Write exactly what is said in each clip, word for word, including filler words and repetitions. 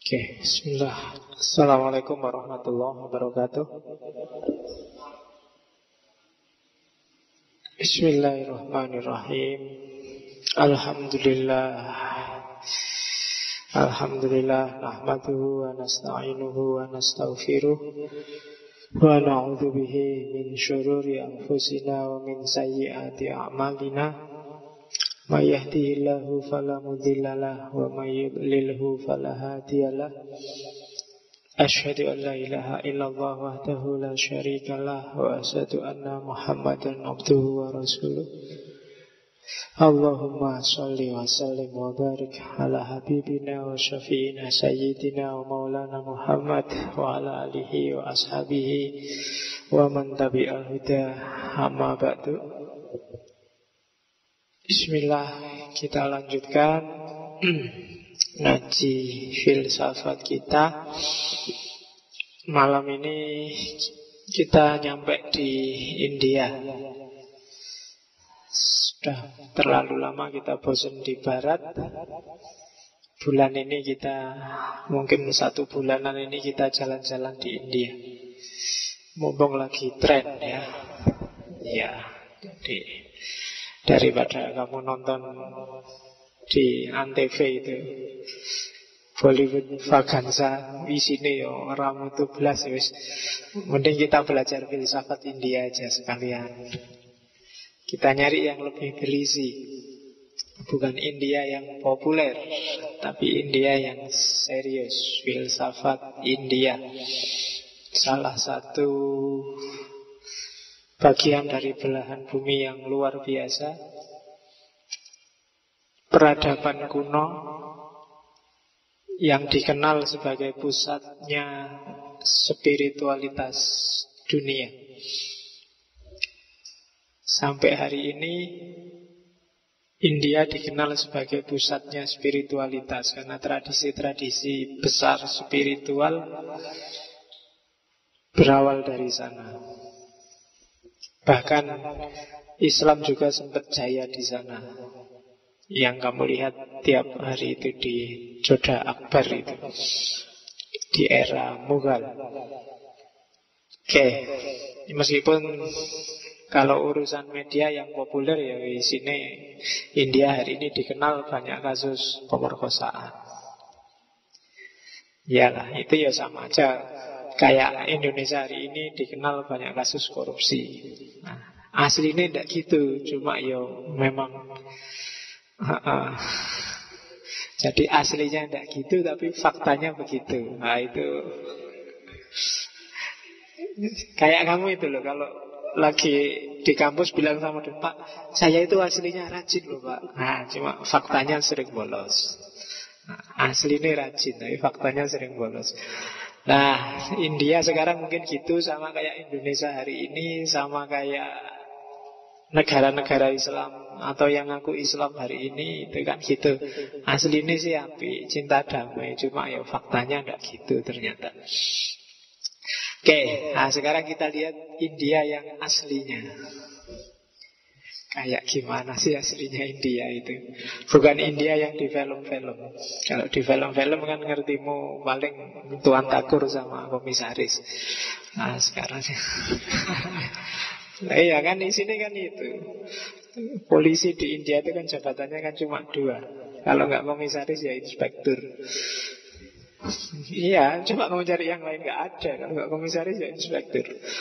Oke, bismillah. Assalamualaikum warahmatullahi wabarakatuh. Bismillahirrahmanirrahim. Alhamdulillah. Alhamdulillah nahmaduhu wa nasta'inuhu wa nastaghfiruh wa na'udzu bihi min syururi anfusina wa min sayyiati a'malina. May yahdihillahu fala mudilla lahu wa may yudlilhu fala hadiyalah. Asyhadu an la ilaha illallah wahdahu la syarika lah wa asyhadu anna Muhammadan abduhu wa rasuluh. Allahumma shalli wa sallim wa barik ala habibina wa syafi'ina sayyidina wa maulana Muhammad wa ala alihi wa ashabihi wa man tabi'al huda, amma ba'du. Bismillah, kita lanjutkan ngaji filsafat kita. Malam ini kita nyampe di India. Sudah terlalu lama kita bosan di barat. Bulan ini kita, mungkin satu bulanan ini kita jalan-jalan di India. Mumpung lagi tren ya. Ya, jadi daripada kamu nonton di Antv itu Bollywood Vaganza isine yo ramu tuh belas wis. Mending kita belajar filsafat India aja sekalian. Kita nyari yang lebih berisi. Bukan India yang populer, tapi India yang serius. Filsafat India, salah satu bagian dari belahan bumi yang luar biasa. Peradaban kuno yang dikenal sebagai pusatnya spiritualitas dunia. Sampai hari ini India dikenal sebagai pusatnya spiritualitas karena tradisi-tradisi besar spiritual berawal dari sana. Bahkan Islam juga sempat jaya di sana. Yang kamu lihat tiap hari itu di Jodha Akbar itu, di era Mughal. Oke, meskipun kalau urusan media yang populer ya di sini India hari ini dikenal banyak kasus pemerkosaan. Yalah, itu ya sama aja kayak Indonesia hari ini dikenal banyak kasus korupsi. Nah, aslinya tidak gitu, cuma yo memang uh, uh. jadi aslinya tidak gitu, tapi faktanya begitu. Nah itu kayak kamu itu loh, kalau lagi di kampus bilang sama dia, Pak, saya itu aslinya rajin loh Pak. Nah cuma faktanya sering bolos. Nah, aslinya rajin, tapi faktanya sering bolos. Nah, India sekarang mungkin gitu, sama kayak Indonesia hari ini, sama kayak negara-negara Islam atau yang ngaku Islam hari ini, itu kan gitu. Aslinya sih api, cinta damai, cuma ya faktanya enggak gitu ternyata. Oke, nah sekarang kita lihat India yang aslinya. Kayak gimana sih aslinya India itu? Bukan India yang di film-film. Kalau di film-film kan ngertimu paling Tuan Takur sama komisaris. Nah sekarang nah, iya kan di sini kan itu. Polisi di India itu kan jabatannya kan cuma dua. Kalau nggak komisaris ya inspektur. Iya, cuma mau cari yang lain nggak ada. Kalau nggak komisaris ya inspektur.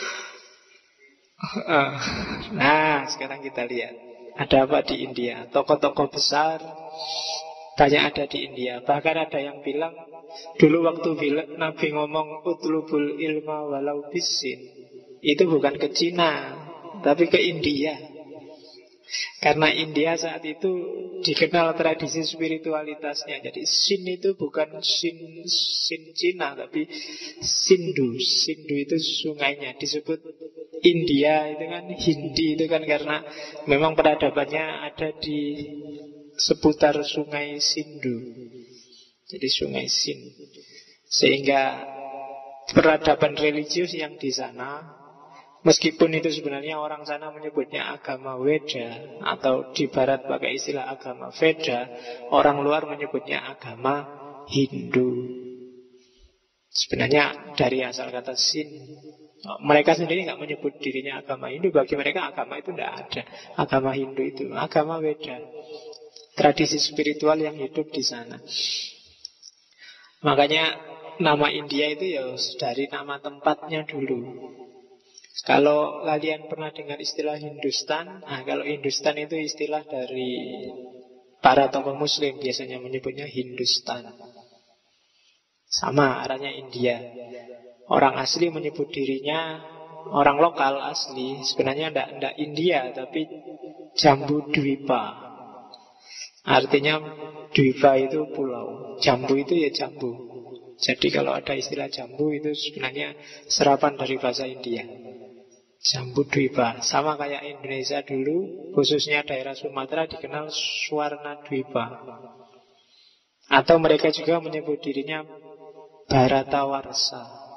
Nah, sekarang kita lihat ada apa di India. Tokoh-tokoh besar banyak ada di India. Bahkan ada yang bilang dulu waktu bilang, Nabi ngomong utlubul ilma walau bisin, itu bukan ke Cina, tapi ke India. Karena India saat itu dikenal tradisi spiritualitasnya. Jadi Sin itu bukan Sin, Sin Cina, tapi Sindhu. Sindhu itu sungainya. Disebut India itu kan Hindi itu kan karena memang peradabannya ada di seputar sungai Sindhu. Jadi sungai Sind. Sehingga peradaban religius yang di sana, meskipun itu sebenarnya orang sana menyebutnya agama Weda, atau di barat pakai istilah agama Veda, orang luar menyebutnya agama Hindu. Sebenarnya dari asal kata Sin. Mereka sendiri nggak menyebut dirinya agama Hindu. Bagi mereka agama itu tidak ada. Agama Hindu itu agama Weda, tradisi spiritual yang hidup di sana. Makanya nama India itu ya dari nama tempatnya dulu. Kalau kalian pernah dengar istilah Hindustan, nah kalau Hindustan itu istilah dari para tokoh Muslim, biasanya menyebutnya Hindustan. Sama arahnya India. Orang asli menyebut dirinya, orang lokal asli sebenarnya tidak tidak India, tapi Jambu Dwipa. Artinya Dwipa itu pulau, Jambu itu ya jambu. Jadi kalau ada istilah jambu itu sebenarnya serapan dari bahasa India. Jambu Dwipa. Sama kayak Indonesia dulu, khususnya daerah Sumatera dikenal Swarna Dwipa. Atau mereka juga menyebut dirinya Bharatawarsa.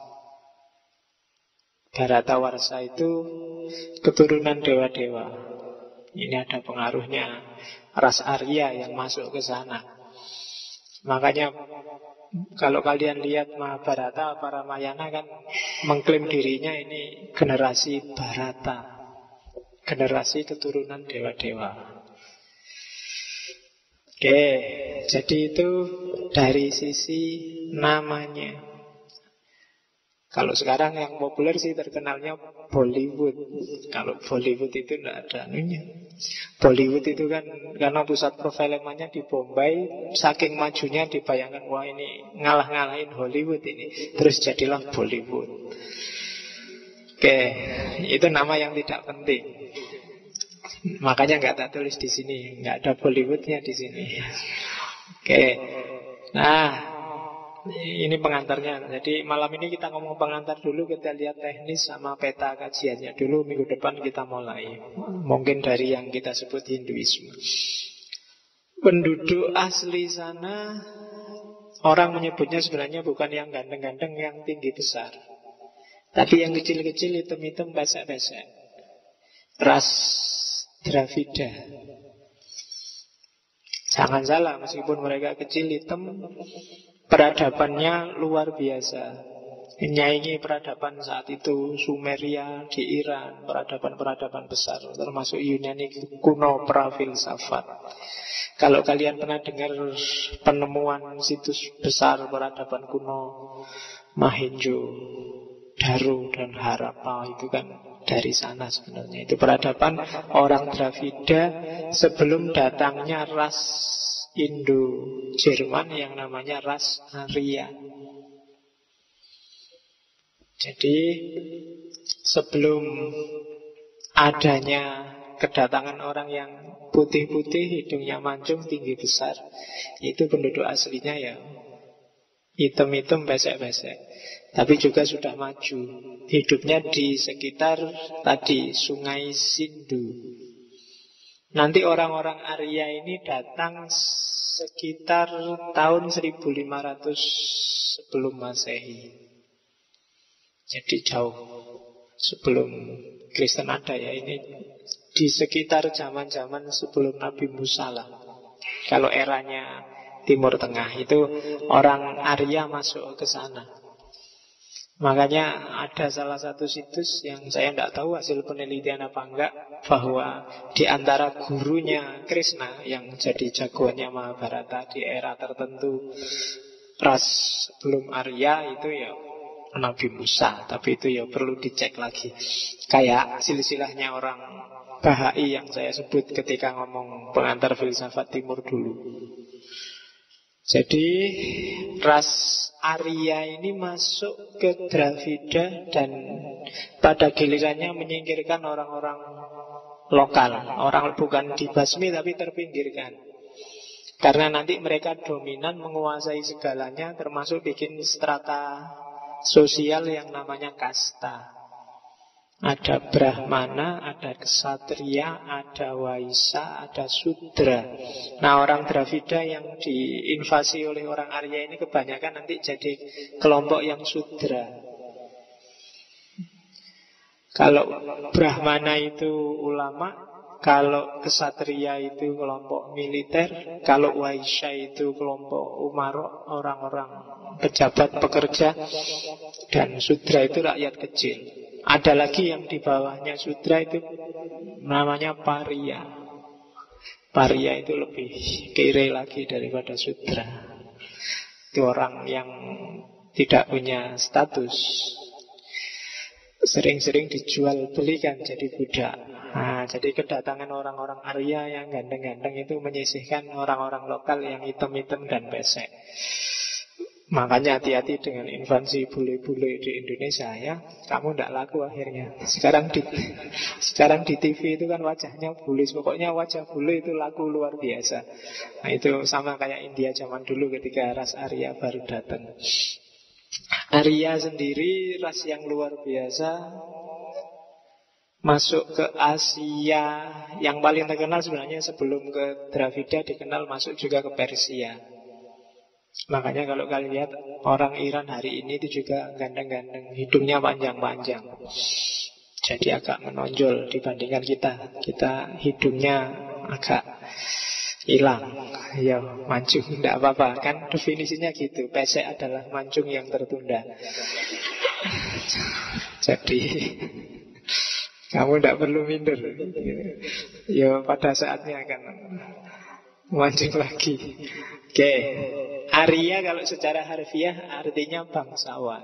Bharatawarsa itu keturunan dewa-dewa. Ini ada pengaruhnya ras Arya yang masuk ke sana. Makanya kalau kalian lihat Mahabharata, para Ramayana kan mengklaim dirinya ini generasi Bharata, generasi keturunan dewa-dewa. Oke, jadi itu dari sisi namanya. Kalau sekarang yang populer sih terkenalnya Bollywood. Kalau Bollywood itu tidak ada anunya. Bollywood itu kan karena pusat perfilmannya di Bombay, saking majunya dibayangkan, wah ini ngalah-ngalahin Hollywood ini. Terus jadilah Bollywood. Oke, itu nama yang tidak penting. Makanya nggak tak tulis di sini, nggak ada Bollywoodnya di sini. Oke, nah ini pengantarnya. Jadi malam ini kita ngomong pengantar dulu. Kita lihat teknis sama peta kajiannya dulu. Minggu depan kita mulai. Mungkin dari yang kita sebut Hinduisme. Penduduk asli sana, orang menyebutnya sebenarnya bukan yang ganteng-ganteng, yang tinggi besar, tapi yang kecil-kecil, hitam-hitam, besek-besek. Ras Dravida. Jangan salah, meskipun mereka kecil, hitam, peradabannya luar biasa. Menyaingi peradaban saat itu Sumeria di Iran, peradaban-peradaban besar, termasuk Yunani kuno, prafilsafat. Kalau kalian pernah dengar penemuan situs besar peradaban kuno Mohenjo Daro dan Harappa, itu kan dari sana sebenarnya. Itu peradaban orang Dravida sebelum datangnya ras Indo-Jerman yang namanya ras Arya. Jadi sebelum adanya kedatangan orang yang putih-putih, hidungnya mancung, tinggi besar, itu penduduk aslinya ya hitam-hitam, besek-besek. Tapi juga sudah maju. Hidupnya di sekitar tadi Sungai Sindhu. Nanti orang-orang Arya ini datang sekitar tahun seribu lima ratus sebelum Masehi. Jadi jauh sebelum Kristen ada ya. Ini di sekitar zaman-zaman sebelum Nabi Musa lah. Kalau eranya Timur Tengah itu orang Arya masuk ke sana. Makanya ada salah satu situs yang saya tidak tahu hasil penelitian apa enggak, bahwa di antara gurunya Krishna yang jadi jagoannya Mahabharata di era tertentu ras sebelum Arya itu ya Nabi Musa. Tapi itu ya perlu dicek lagi. Kayak silsilahnya orang Bahai yang saya sebut ketika ngomong pengantar filsafat timur dulu. Jadi ras Arya ini masuk ke Dravida dan pada gilirannya menyingkirkan orang-orang lokal. Orang bukan dibasmi tapi terpinggirkan. Karena nanti mereka dominan menguasai segalanya, termasuk bikin strata sosial yang namanya kasta. Ada Brahmana, ada Ksatria, ada Waisa, ada Sudra. Nah, orang Dravida yang diinvasi oleh orang Arya ini kebanyakan nanti jadi kelompok yang Sudra. Kalau Brahmana itu ulama, Kalau kesatria itu kelompok militer, kalau Waisya itu kelompok umaro, orang-orang pejabat pekerja, dan Sudra itu rakyat kecil. Ada lagi yang di bawahnya Sudra itu namanya Paria. Paria itu lebih kere lagi daripada Sudra. Itu orang yang tidak punya status, sering-sering dijual belikan jadi budak. Nah, jadi kedatangan orang-orang Arya yang ganteng-ganteng itu menyisihkan orang-orang lokal yang hitam-hitam dan pesek. Makanya hati-hati dengan invasi bule-bule di Indonesia ya. Kamu tidak laku akhirnya. Sekarang di sekarang di T V itu kan wajahnya bule. Pokoknya wajah bule itu laku luar biasa. Nah itu sama kayak India zaman dulu ketika ras Arya baru datang. Arya sendiri ras yang luar biasa, masuk ke Asia. Yang paling terkenal sebenarnya sebelum ke Dravida dikenal masuk juga ke Persia. Makanya kalau kalian lihat orang Iran hari ini itu juga ganteng-ganteng, hidungnya panjang-panjang. Jadi agak menonjol dibandingkan kita. Kita hidungnya agak hilang. Ya, mancung, tidak apa-apa. Kan definisinya gitu. Pesek adalah mancung yang tertunda. Jadi kamu tidak perlu minder. Ya, pada saatnya akan mancung lagi. Oke, Arya kalau secara harfiah artinya bangsawan,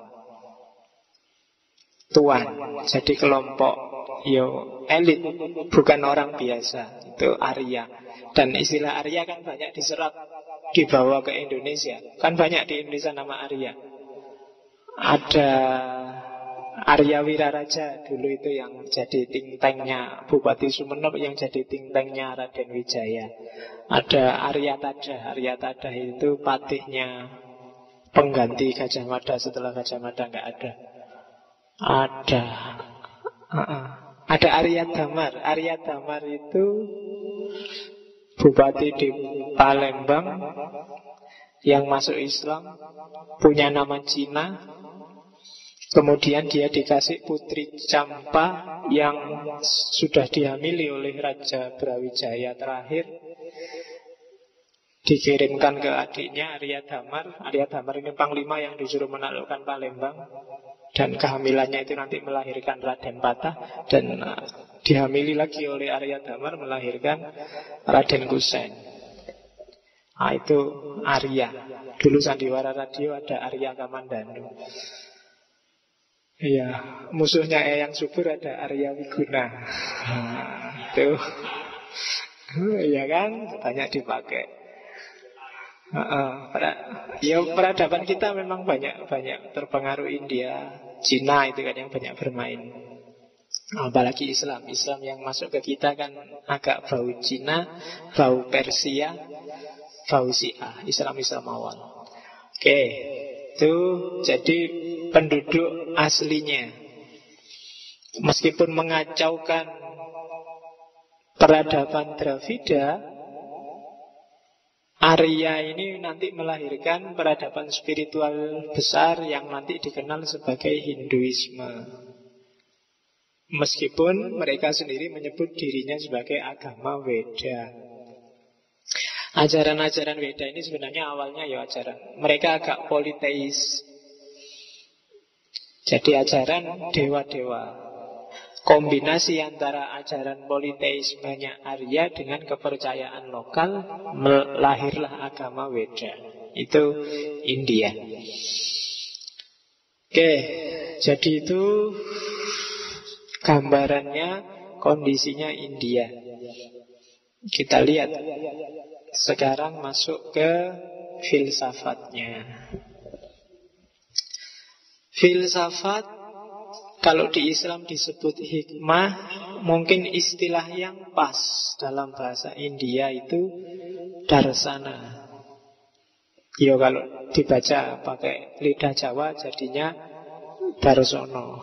tuan. Jadi kelompok yo elit, bukan orang biasa. Itu Arya. Dan istilah Arya kan banyak diserap dibawa ke Indonesia. Kan banyak di Indonesia nama Arya. Ada Arya Wiraraja dulu itu yang jadi think tanknya Bupati Sumeneb, yang jadi think tanknya Raden Wijaya. Ada Arya Tada. Arya Tada itu patihnya pengganti Gajah Mada setelah Gajah Mada nggak ada. Ada uh-uh. Ada Arya Damar. Arya Damar itu bupati di Palembang yang masuk Islam, punya nama Cina. Kemudian dia dikasih putri Campa yang sudah dihamili oleh Raja Brawijaya terakhir. Dikirimkan ke adiknya Arya Damar. Arya Damar ini panglima yang disuruh menaklukkan Palembang. Dan kehamilannya itu nanti melahirkan Raden Patah. Dan uh, dihamili lagi oleh Arya Damar melahirkan Raden Kusen. Nah itu Arya. Dulu sandiwara radio ada Arya Kamandanu. Iya, musuhnya Eyang Subur ada Arya Wiguna. Nah, itu, iya kan, banyak dipakai. Uh, uh, pada, ya peradaban kita memang banyak banyak terpengaruh India, Cina itu kan yang banyak bermain. Apalagi Islam, Islam yang masuk ke kita kan agak bau Cina, bau Persia, bau Syiah, Islam-Islam awal. Oke, itu jadi penduduk aslinya. Meskipun mengacaukan peradaban Dravida, Arya ini nanti melahirkan peradaban spiritual besar yang nanti dikenal sebagai Hinduisme. Meskipun mereka sendiri menyebut dirinya sebagai agama Weda. Ajaran-ajaran Weda ini sebenarnya awalnya ya ajaran, mereka agak politeis. Jadi ajaran dewa-dewa, kombinasi antara ajaran politeismenya Arya dengan kepercayaan lokal, melahirlah agama Weda. Itu India. Oke, jadi itu gambarannya, kondisinya India. Kita lihat sekarang masuk ke filsafatnya. Filsafat kalau di Islam disebut hikmah, mungkin istilah yang pas dalam bahasa India itu darsana. Ya kalau dibaca pakai lidah Jawa jadinya darsono.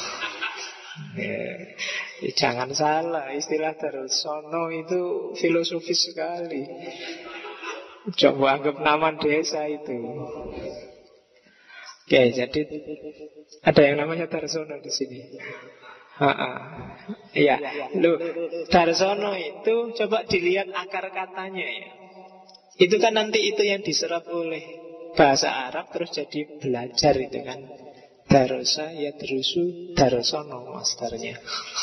Ya, jangan salah, istilah darsono itu filosofis sekali. Coba anggap nama desa itu. Oke, jadi ada yang namanya Darsono di sini. Ha-ha. Iya, loh, Darsono itu coba dilihat akar katanya ya. Itu kan nanti itu yang diserap oleh bahasa Arab terus jadi belajar itu kan. Darosa ya terusu Darsono masternya.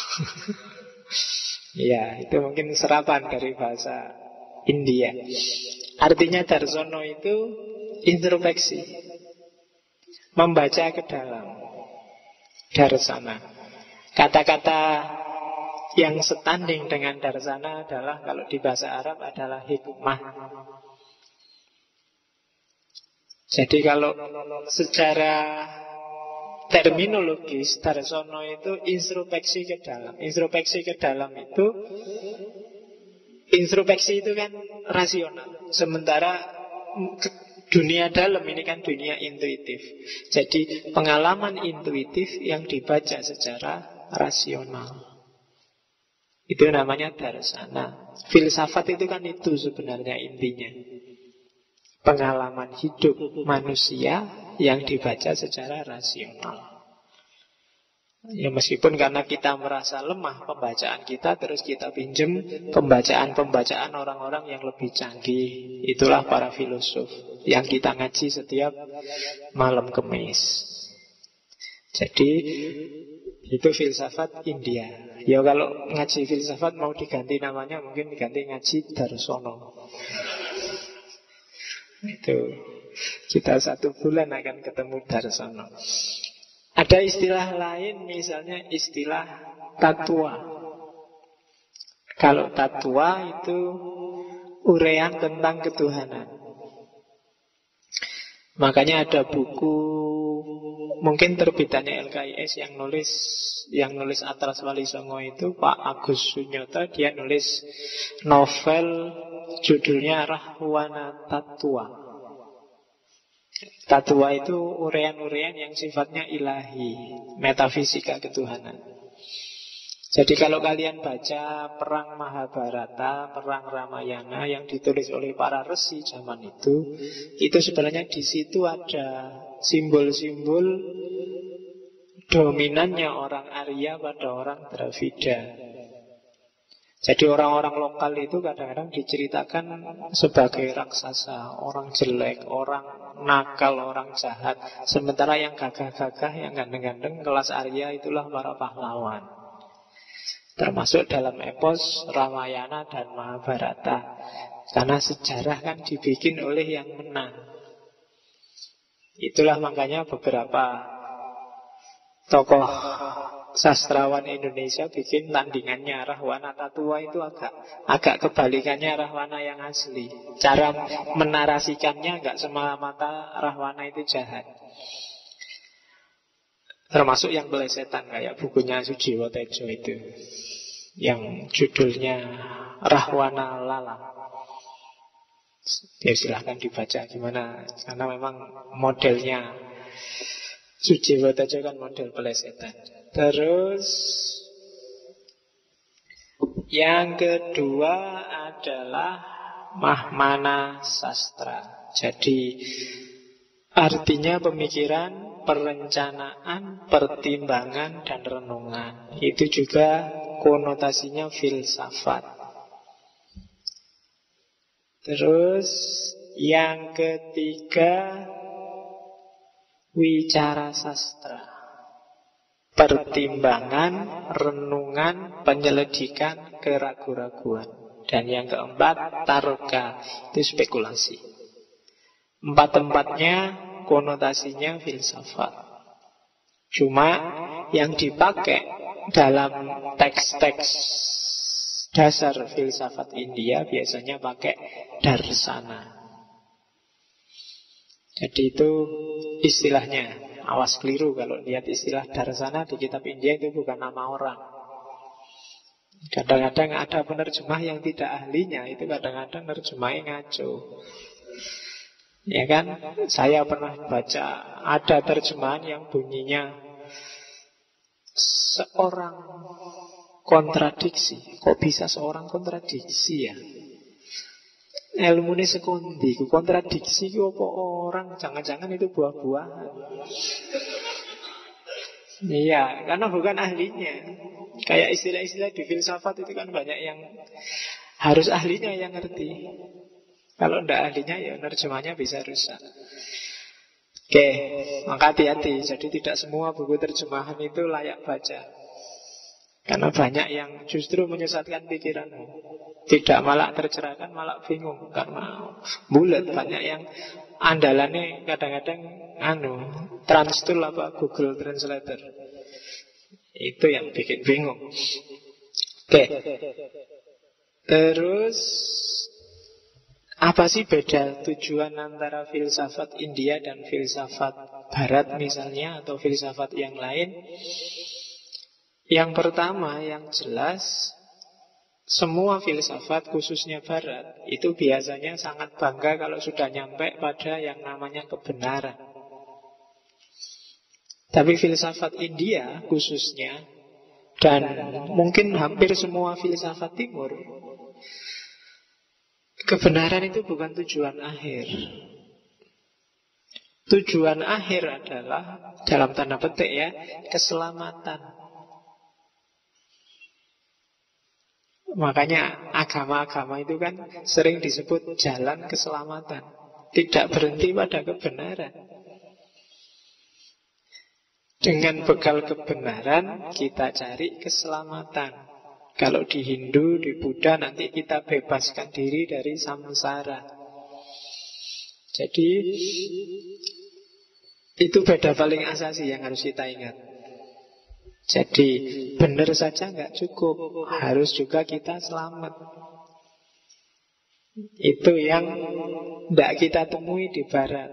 Ya, itu mungkin serapan dari bahasa India. Artinya Darsono itu introspeksi, membaca ke dalam. Darsana. Kata-kata yang setanding dengan darsana adalah, kalau di bahasa Arab adalah hikmah. Jadi kalau secara terminologis, darsono itu introspeksi ke dalam. Introspeksi ke dalam itu, introspeksi itu kan rasional. Sementara dunia dalam ini kan dunia intuitif. Jadi pengalaman intuitif yang dibaca secara rasional, itu namanya darsana. Filsafat itu kan itu sebenarnya intinya. Pengalaman hidup manusia yang dibaca secara rasional. Ya meskipun karena kita merasa lemah pembacaan kita, terus kita pinjem pembacaan-pembacaan orang-orang yang lebih canggih. Itulah para filosof yang kita ngaji setiap malam Kemis. Jadi itu filsafat India. Ya kalau ngaji filsafat mau diganti namanya, mungkin diganti ngaji Darsono. Itu kita satu bulan akan ketemu Darsono. Ada istilah lain, misalnya istilah tatua. Kalau tatua itu uraian tentang ketuhanan. Makanya ada buku, mungkin terbitannya L K I S yang nulis yang nulis Atlas Wali Songo itu Pak Agus Sunyoto. Dia nulis novel judulnya Rahwana Tatua. Tatua itu uraian-uraian yang sifatnya ilahi, metafisika ketuhanan. Jadi kalau kalian baca perang Mahabharata, perang Ramayana yang ditulis oleh para resi zaman itu, itu sebenarnya di situ ada simbol-simbol dominannya orang Arya pada orang Dravida. Jadi orang-orang lokal itu kadang-kadang diceritakan sebagai raksasa, orang jelek, orang nakal, orang jahat. Sementara yang gagah-gagah, yang ganteng-ganteng, kelas Arya itulah para pahlawan. Termasuk dalam epos Ramayana dan Mahabharata. Karena sejarah kan dibikin oleh yang menang. Itulah makanya beberapa tokoh sastrawan Indonesia bikin tandingannya Rahwana Tatua itu agak agak kebalikannya Rahwana yang asli. Cara menarasikannya enggak semata-mata Rahwana itu jahat. Termasuk yang belesetan kayak bukunya Sujiwo Tejo itu, yang judulnya Rahwana Lala. Ya silahkan dibaca gimana, karena memang modelnya Sujiwo Tejo kan model belesetan. Terus yang kedua adalah Mahmana Sastra. Jadi artinya pemikiran, perencanaan, pertimbangan, dan renungan. Itu juga konotasinya filsafat. Terus yang ketiga wicara sastra. Pertimbangan, renungan, penyelidikan, keraguan-raguan. Dan yang keempat, taroka, itu spekulasi. Empat-empatnya konotasinya filsafat. Cuma yang dipakai dalam teks-teks dasar filsafat India biasanya pakai darsana. Jadi itu istilahnya. Awas keliru kalau lihat istilah darsana di kitab India, itu bukan nama orang. Kadang-kadang ada penerjemah yang tidak ahlinya, itu kadang-kadang nerjemahnya ngaco. Ya kan? Saya pernah baca ada terjemahan yang bunyinya seorang kontradiksi. Kok bisa seorang kontradiksi ya? Ilmu ini sekundi, kontradiksi itu apa orang? Jangan-jangan itu buah-buahan. Iya, karena bukan ahlinya. Kayak istilah-istilah di filsafat itu kan banyak yang harus ahlinya yang ngerti. Kalau ndak ahlinya ya nerjemahnya bisa rusak. Oke, maka hati-hati. Jadi tidak semua buku terjemahan itu layak baca. Karena banyak yang justru menyesatkan pikiranmu. Tidak malah tercerahkan, malah bingung. Karena bulat, banyak yang andalannya kadang-kadang anu Transtool apa Google Translator. Itu yang bikin bingung. Oke. Terus apa sih beda tujuan antara filsafat India dan filsafat Barat misalnya, atau filsafat yang lain? Yang pertama yang jelas, semua filsafat khususnya Barat itu biasanya sangat bangga kalau sudah nyampe pada yang namanya kebenaran. Tapi filsafat India khususnya, dan mungkin hampir semua filsafat Timur, kebenaran itu bukan tujuan akhir. Tujuan akhir adalah, dalam tanda petik ya, keselamatan. Makanya agama-agama itu kan sering disebut jalan keselamatan. Tidak berhenti pada kebenaran. Dengan bekal kebenaran kita cari keselamatan. Kalau di Hindu, di Buddha nanti kita bebaskan diri dari samsara. Jadi itu beda paling asasi yang harus kita ingat. Jadi benar saja nggak cukup, harus juga kita selamat. Itu yang tidak kita temui di Barat.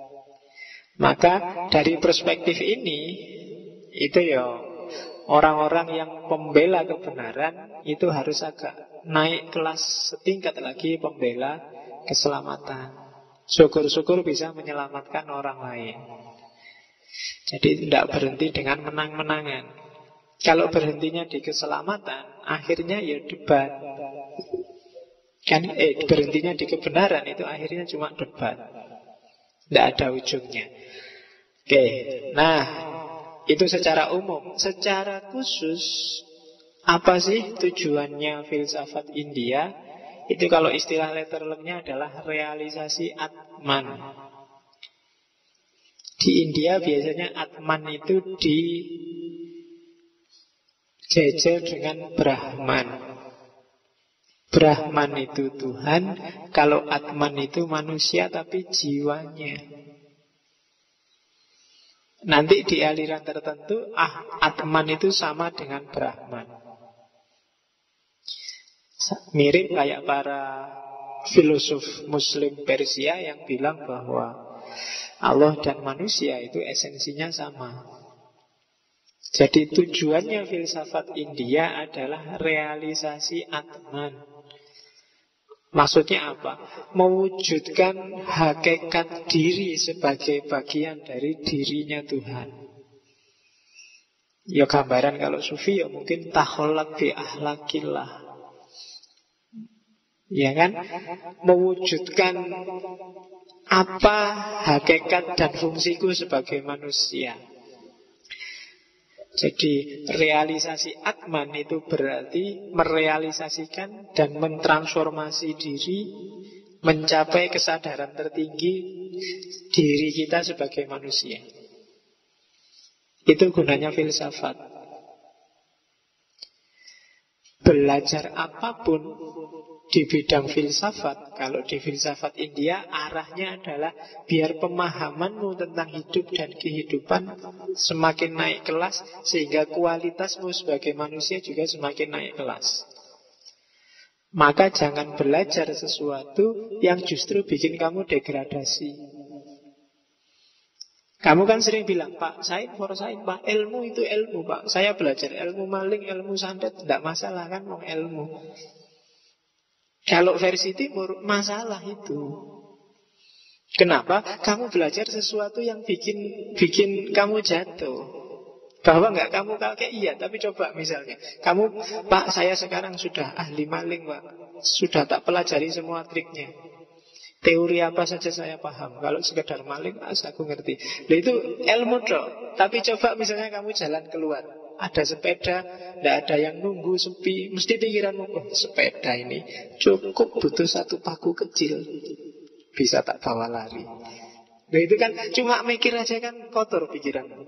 Maka dari perspektif ini, itu ya orang-orang yang pembela kebenaran itu harus agak naik kelas setingkat lagi, pembela keselamatan. Syukur-syukur bisa menyelamatkan orang lain. Jadi tidak berhenti dengan menang-menangan. Kalau berhentinya di keselamatan, akhirnya ya debat. Kan eh berhentinya di kebenaran itu akhirnya cuma debat. Tidak ada ujungnya. Oke, nah itu secara umum. Secara khusus, apa sih tujuannya filsafat India? Itu kalau istilah letterlengnya adalah realisasi Atman. Di India biasanya Atman itu dijejer dengan Brahman. Brahman itu Tuhan, kalau Atman itu manusia tapi jiwanya. Nanti di aliran tertentu ah, Atman itu sama dengan Brahman. Mirip kayak para filosof Muslim Persia yang bilang bahwa Allah dan manusia itu esensinya sama. Jadi tujuannya filsafat India adalah realisasi Atman. Maksudnya apa? Mewujudkan hakikat diri sebagai bagian dari dirinya Tuhan. Ya gambaran kalau sufi ya mungkin takholak bi ahlakillah. Ya kan? Mewujudkan apa hakikat dan fungsiku sebagai manusia. Jadi realisasi Atman itu berarti merealisasikan dan mentransformasi diri, mencapai kesadaran tertinggi diri kita sebagai manusia. Itu gunanya filsafat. Belajar apapun di bidang filsafat, kalau di filsafat India arahnya adalah biar pemahamanmu tentang hidup dan kehidupan semakin naik kelas, sehingga kualitasmu sebagai manusia juga semakin naik kelas. Maka jangan belajar sesuatu yang justru bikin kamu degradasi. Kamu kan sering bilang, Pak, sain for sain, Pak, ilmu itu ilmu, Pak. Saya belajar ilmu maling, ilmu santet, tidak masalah kan, mau ilmu. Kalau versi timur, masalah itu. Kenapa? Kamu belajar sesuatu yang bikin bikin kamu jatuh. Bahwa nggak kamu kakek, iya. Tapi coba misalnya, kamu, Pak, saya sekarang sudah ahli maling, Pak. Sudah tak pelajari semua triknya. Teori apa saja saya paham. Kalau sekedar maling, as aku ngerti. Nah, itu ilmu dong. Tapi coba misalnya kamu jalan keluar, ada sepeda, tidak ada yang nunggu, sepi. Mesti pikiranmu, oh, sepeda ini cukup butuh satu paku kecil, bisa tak bawa lari. Nah, itu kan cuma mikir aja kan kotor pikiranmu.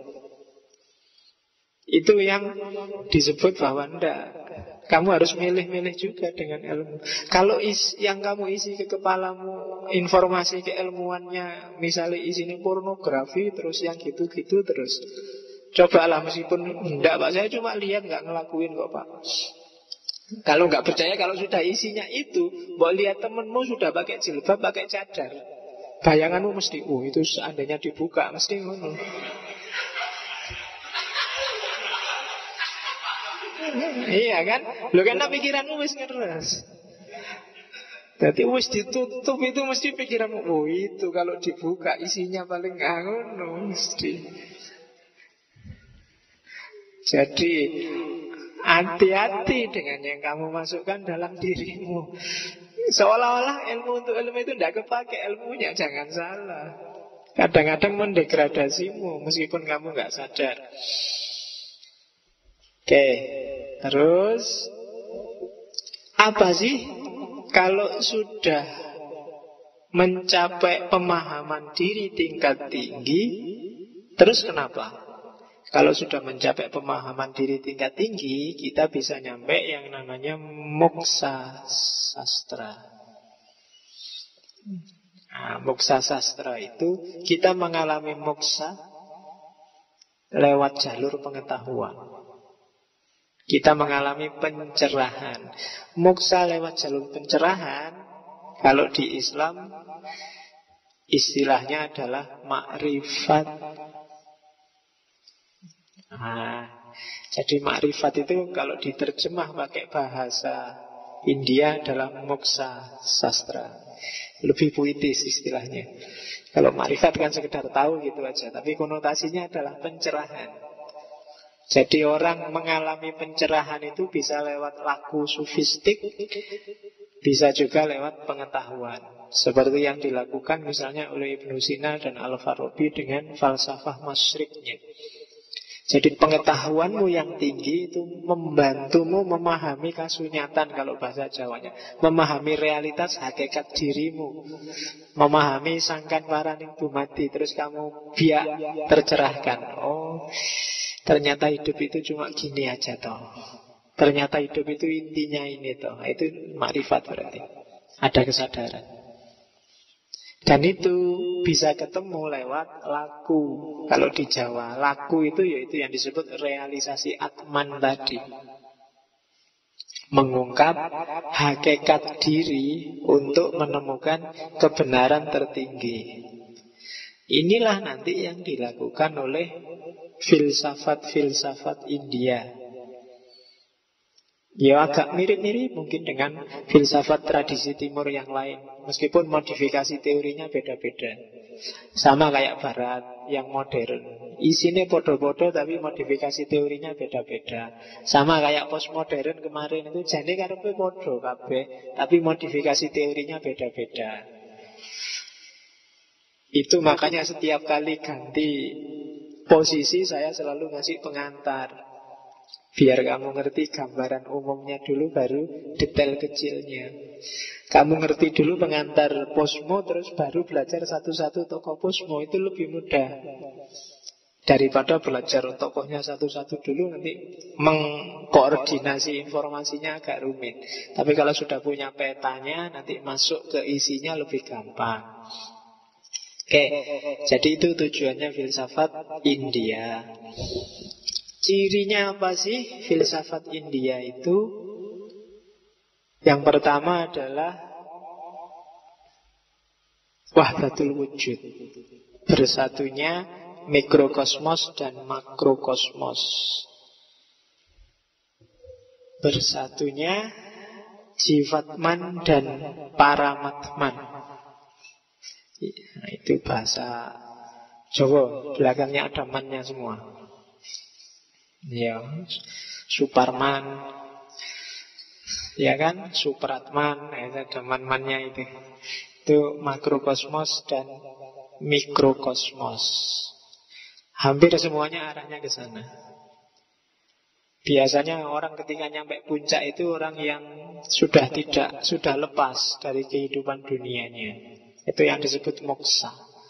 Itu yang disebut bahwa ndak. Kamu harus milih-milih juga dengan ilmu. Kalau is, yang kamu isi ke kepalamu informasi keilmuannya, misalnya isinya pornografi, terus yang gitu-gitu terus, cobalah meskipun enggak Pak, saya cuma lihat nggak ngelakuin kok Pak. Kalau nggak percaya, kalau sudah isinya itu, mau lihat temenmu sudah pakai jilbab, pakai cadar, bayanganmu mesti, oh itu seandainya dibuka mesti ngono. Iya kan? Lo karena pikiranmu wis ngeres. Jadi wis ditutup itu mesti pikiranmu, oh itu kalau dibuka isinya paling ngono mesti. Jadi hati-hati dengan yang kamu masukkan dalam dirimu. Seolah-olah ilmu untuk ilmu itu tidak kepake, ilmunya jangan salah. Kadang-kadang mendegradasimu meskipun kamu nggak sadar. Oke, terus apa sih kalau sudah mencapai pemahaman diri tingkat tinggi? Terus kenapa? Kalau sudah mencapai pemahaman diri tingkat tinggi, kita bisa nyampe yang namanya moksa sastra. Nah, moksa sastra itu kita mengalami moksa lewat jalur pengetahuan. Kita mengalami pencerahan. Moksa lewat jalur pencerahan, kalau di Islam istilahnya adalah makrifat. Nah, jadi makrifat itu kalau diterjemah pakai bahasa India adalah moksa sastra. Lebih puitis istilahnya. Kalau makrifat kan sekedar tahu gitu aja, tapi konotasinya adalah pencerahan. Jadi orang mengalami pencerahan itu bisa lewat laku sufistik, bisa juga lewat pengetahuan. Seperti yang dilakukan misalnya oleh Ibnu Sina dan Al-Farabi dengan falsafah masyriknya. Jadi pengetahuanmu yang tinggi itu membantumu memahami kasunyatan, kalau bahasa Jawanya, memahami realitas hakikat dirimu, memahami sangkan paraning dumadi. Terus kamu biak tercerahkan. Oh, ternyata hidup itu cuma gini aja toh. Ternyata hidup itu intinya ini toh. Itu makrifat berarti. Ada kesadaran. Dan itu bisa ketemu lewat laku. Kalau di Jawa, laku itu yaitu yang disebut realisasi atman tadi. Mengungkap hakikat diri untuk menemukan kebenaran tertinggi. Inilah nanti yang dilakukan oleh filsafat-filsafat India. Ya agak mirip-mirip mungkin dengan filsafat tradisi timur yang lain, meskipun modifikasi teorinya beda-beda. Sama kayak Barat yang modern, isinya podo-podo tapi modifikasi teorinya beda-beda. Sama kayak postmodern kemarin itu, jadi karepe podo kabeh tapi modifikasi teorinya beda-beda. Itu makanya setiap kali ganti posisi saya selalu ngasih pengantar, biar kamu ngerti gambaran umumnya dulu, baru detail kecilnya. Kamu ngerti dulu pengantar posmo, terus baru belajar satu-satu tokoh posmo. Itu lebih mudah daripada belajar tokohnya satu-satu dulu, nanti mengkoordinasi informasinya agak rumit. Tapi kalau sudah punya petanya, nanti masuk ke isinya lebih gampang. Oke, jadi itu tujuannya filsafat India. Cirinya apa sih filsafat India itu? Yang pertama adalah wahdatul wujud, bersatunya mikrokosmos dan makrokosmos, bersatunya jivatman dan paramatman. Nah, itu bahasa Jawa, belakangnya ada mannya semua. Ya, Superman, ya kan, Supratman, ada man-mannya itu. Itu makrokosmos dan mikrokosmos. Hampir semuanya arahnya ke sana. Biasanya orang ketika nyampe puncak itu orang yang sudah tidak, sudah lepas dari kehidupan dunianya. Itu yang disebut moksa.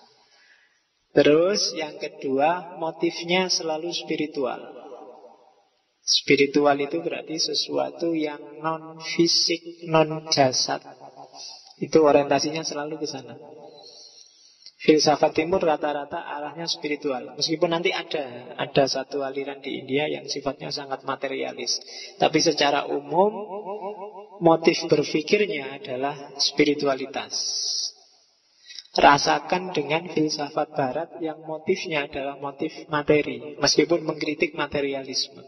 Terus yang kedua, motifnya selalu spiritual. Spiritual itu berarti sesuatu yang non fisik, non jasad. Itu orientasinya selalu ke sana. Filsafat timur rata-rata arahnya spiritual. Meskipun nanti ada ada satu aliran di India yang sifatnya sangat materialis. Tapi secara umum motif berpikirnya adalah spiritualitas. Rasakan dengan filsafat barat yang motifnya adalah motif materi, meskipun mengkritik materialisme.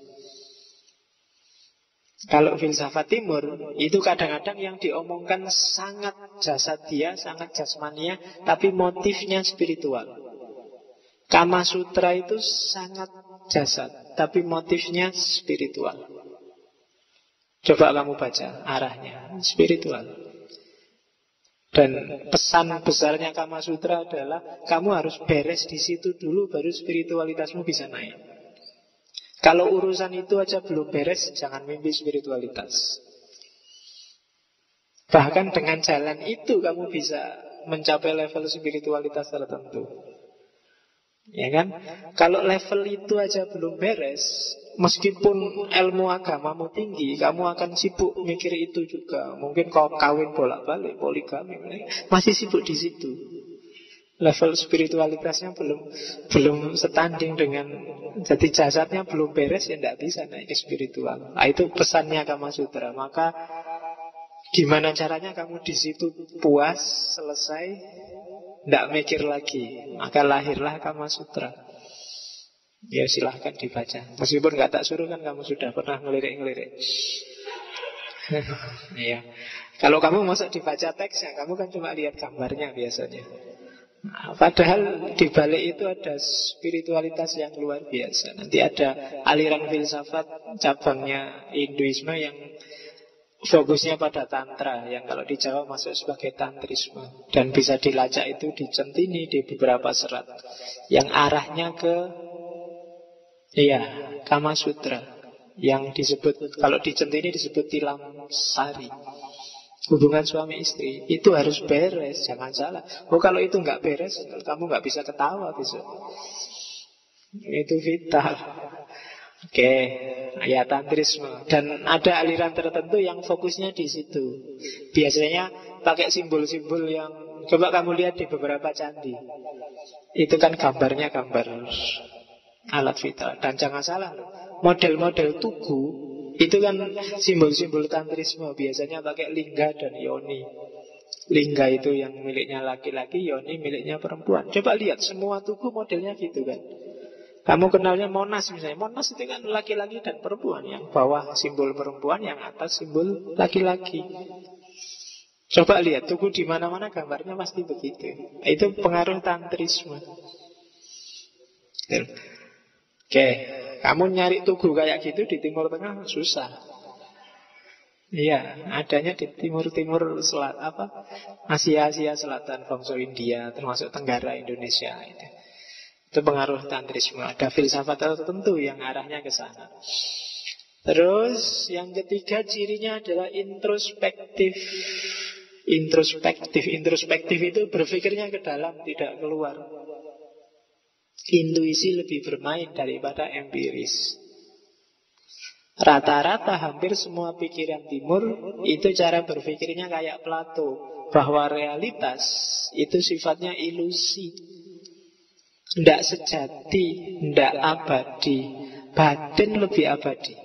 Kalau filsafat timur, itu kadang-kadang yang diomongkan sangat jasadia, sangat jasmania, tapi motifnya spiritual. Kama Sutra itu sangat jasad, tapi motifnya spiritual. Coba kamu baca arahnya, spiritual. Dan pesan besarnya Kama Sutra adalah kamu harus beres di situ dulu, baru spiritualitasmu bisa naik. Kalau urusan itu aja belum beres, jangan mimpi spiritualitas. Bahkan dengan jalan itu kamu bisa mencapai level spiritualitas tertentu. Ya kan? Kalau level itu aja belum beres, meskipun ilmu agamamu tinggi, kamu akan sibuk mikir itu juga. Mungkin kau kawin bolak-balik, poligami, masih sibuk di situ. Level spiritualitasnya belum belum setanding dengan, jadi jasadnya belum beres, ya tidak bisa naik ke spiritual. Nah, itu pesannya Kama Sutra. Maka gimana caranya kamu di situ puas, selesai, tidak mikir lagi, maka lahirlah Kama Sutra. Ya silahkan dibaca. Meskipun nggak tak suruh kan kamu sudah pernah ngelirik-ngelirik. Iya. Kalau kamu masuk dibaca teksnya, kamu kan cuma lihat gambarnya biasanya. Nah, padahal di balik itu ada spiritualitas yang luar biasa. Nanti ada aliran filsafat cabangnya Hinduisme yang fokusnya pada tantra, yang kalau di Jawa masuk sebagai tantrisme, dan bisa dilacak itu di Centini, di beberapa serat yang arahnya ke iya Kama Sutra, yang disebut, kalau di Centini disebut tilam sari. Hubungan suami istri itu harus beres, jangan salah. Oh kalau itu nggak beres, kamu nggak bisa ketawa besok. Itu vital. Oke, ya tantrisme. Dan ada aliran tertentu yang fokusnya di situ. Biasanya pakai simbol-simbol yang, coba kamu lihat di beberapa candi. Itu kan gambarnya gambar alat vital. Dan jangan salah, model-model tugu itu kan simbol-simbol tantrisme. Biasanya pakai lingga dan yoni. Lingga itu yang miliknya laki-laki, yoni miliknya perempuan. Coba lihat, semua tugu modelnya gitu kan. Kamu kenalnya Monas misalnya. Monas itu kan laki-laki dan perempuan. Yang bawah simbol perempuan, yang atas simbol laki-laki. Coba lihat, tugu di mana-mana gambarnya pasti begitu. Itu pengaruh tantrisme. Oke, kamu nyari tugu kayak gitu di Timur Tengah susah. Iya, adanya di timur-timur selat apa? Asia-Asia Selatan, bangsa India, termasuk Tenggara Indonesia itu. Itu pengaruh tantrisme. Ada filsafat tertentu yang arahnya ke sana. Terus yang ketiga cirinya adalah introspektif. Introspektif, introspektif itu berpikirnya ke dalam, tidak keluar. Intuisi lebih bermain daripada empiris. Rata-rata hampir semua pikiran timur itu cara berpikirnya kayak Plato, bahwa realitas itu sifatnya ilusi, tidak sejati, tidak abadi. Batin lebih abadi.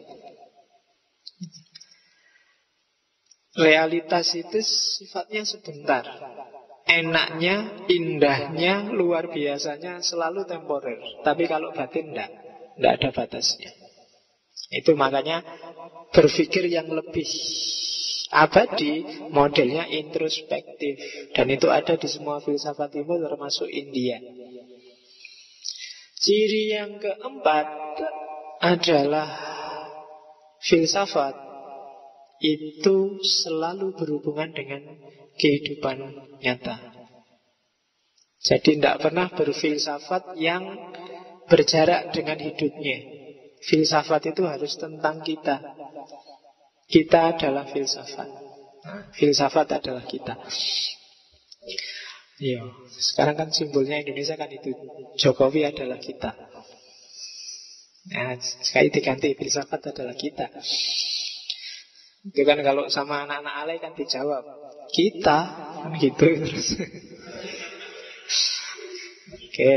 Realitas itu sifatnya sebentar. Enaknya, indahnya, luar biasanya selalu temporer. Tapi kalau batin tidak, tidak ada batasnya. Itu makanya berpikir yang lebih abadi modelnya introspektif. Dan itu ada di semua filsafat timur termasuk India. Ciri yang keempat adalah filsafat itu selalu berhubungan dengan kehidupan nyata. Jadi tidak pernah berfilsafat yang berjarak dengan hidupnya. Filsafat itu harus tentang kita. Kita adalah filsafat. Nah, filsafat adalah kita. Iya, sekarang kan simbolnya Indonesia kan itu. Jokowi adalah kita. Nah, sekali diganti filsafat adalah kita. Itu kan kalau sama anak-anak alay kan dijawab kita, kan gitu terus. Oke.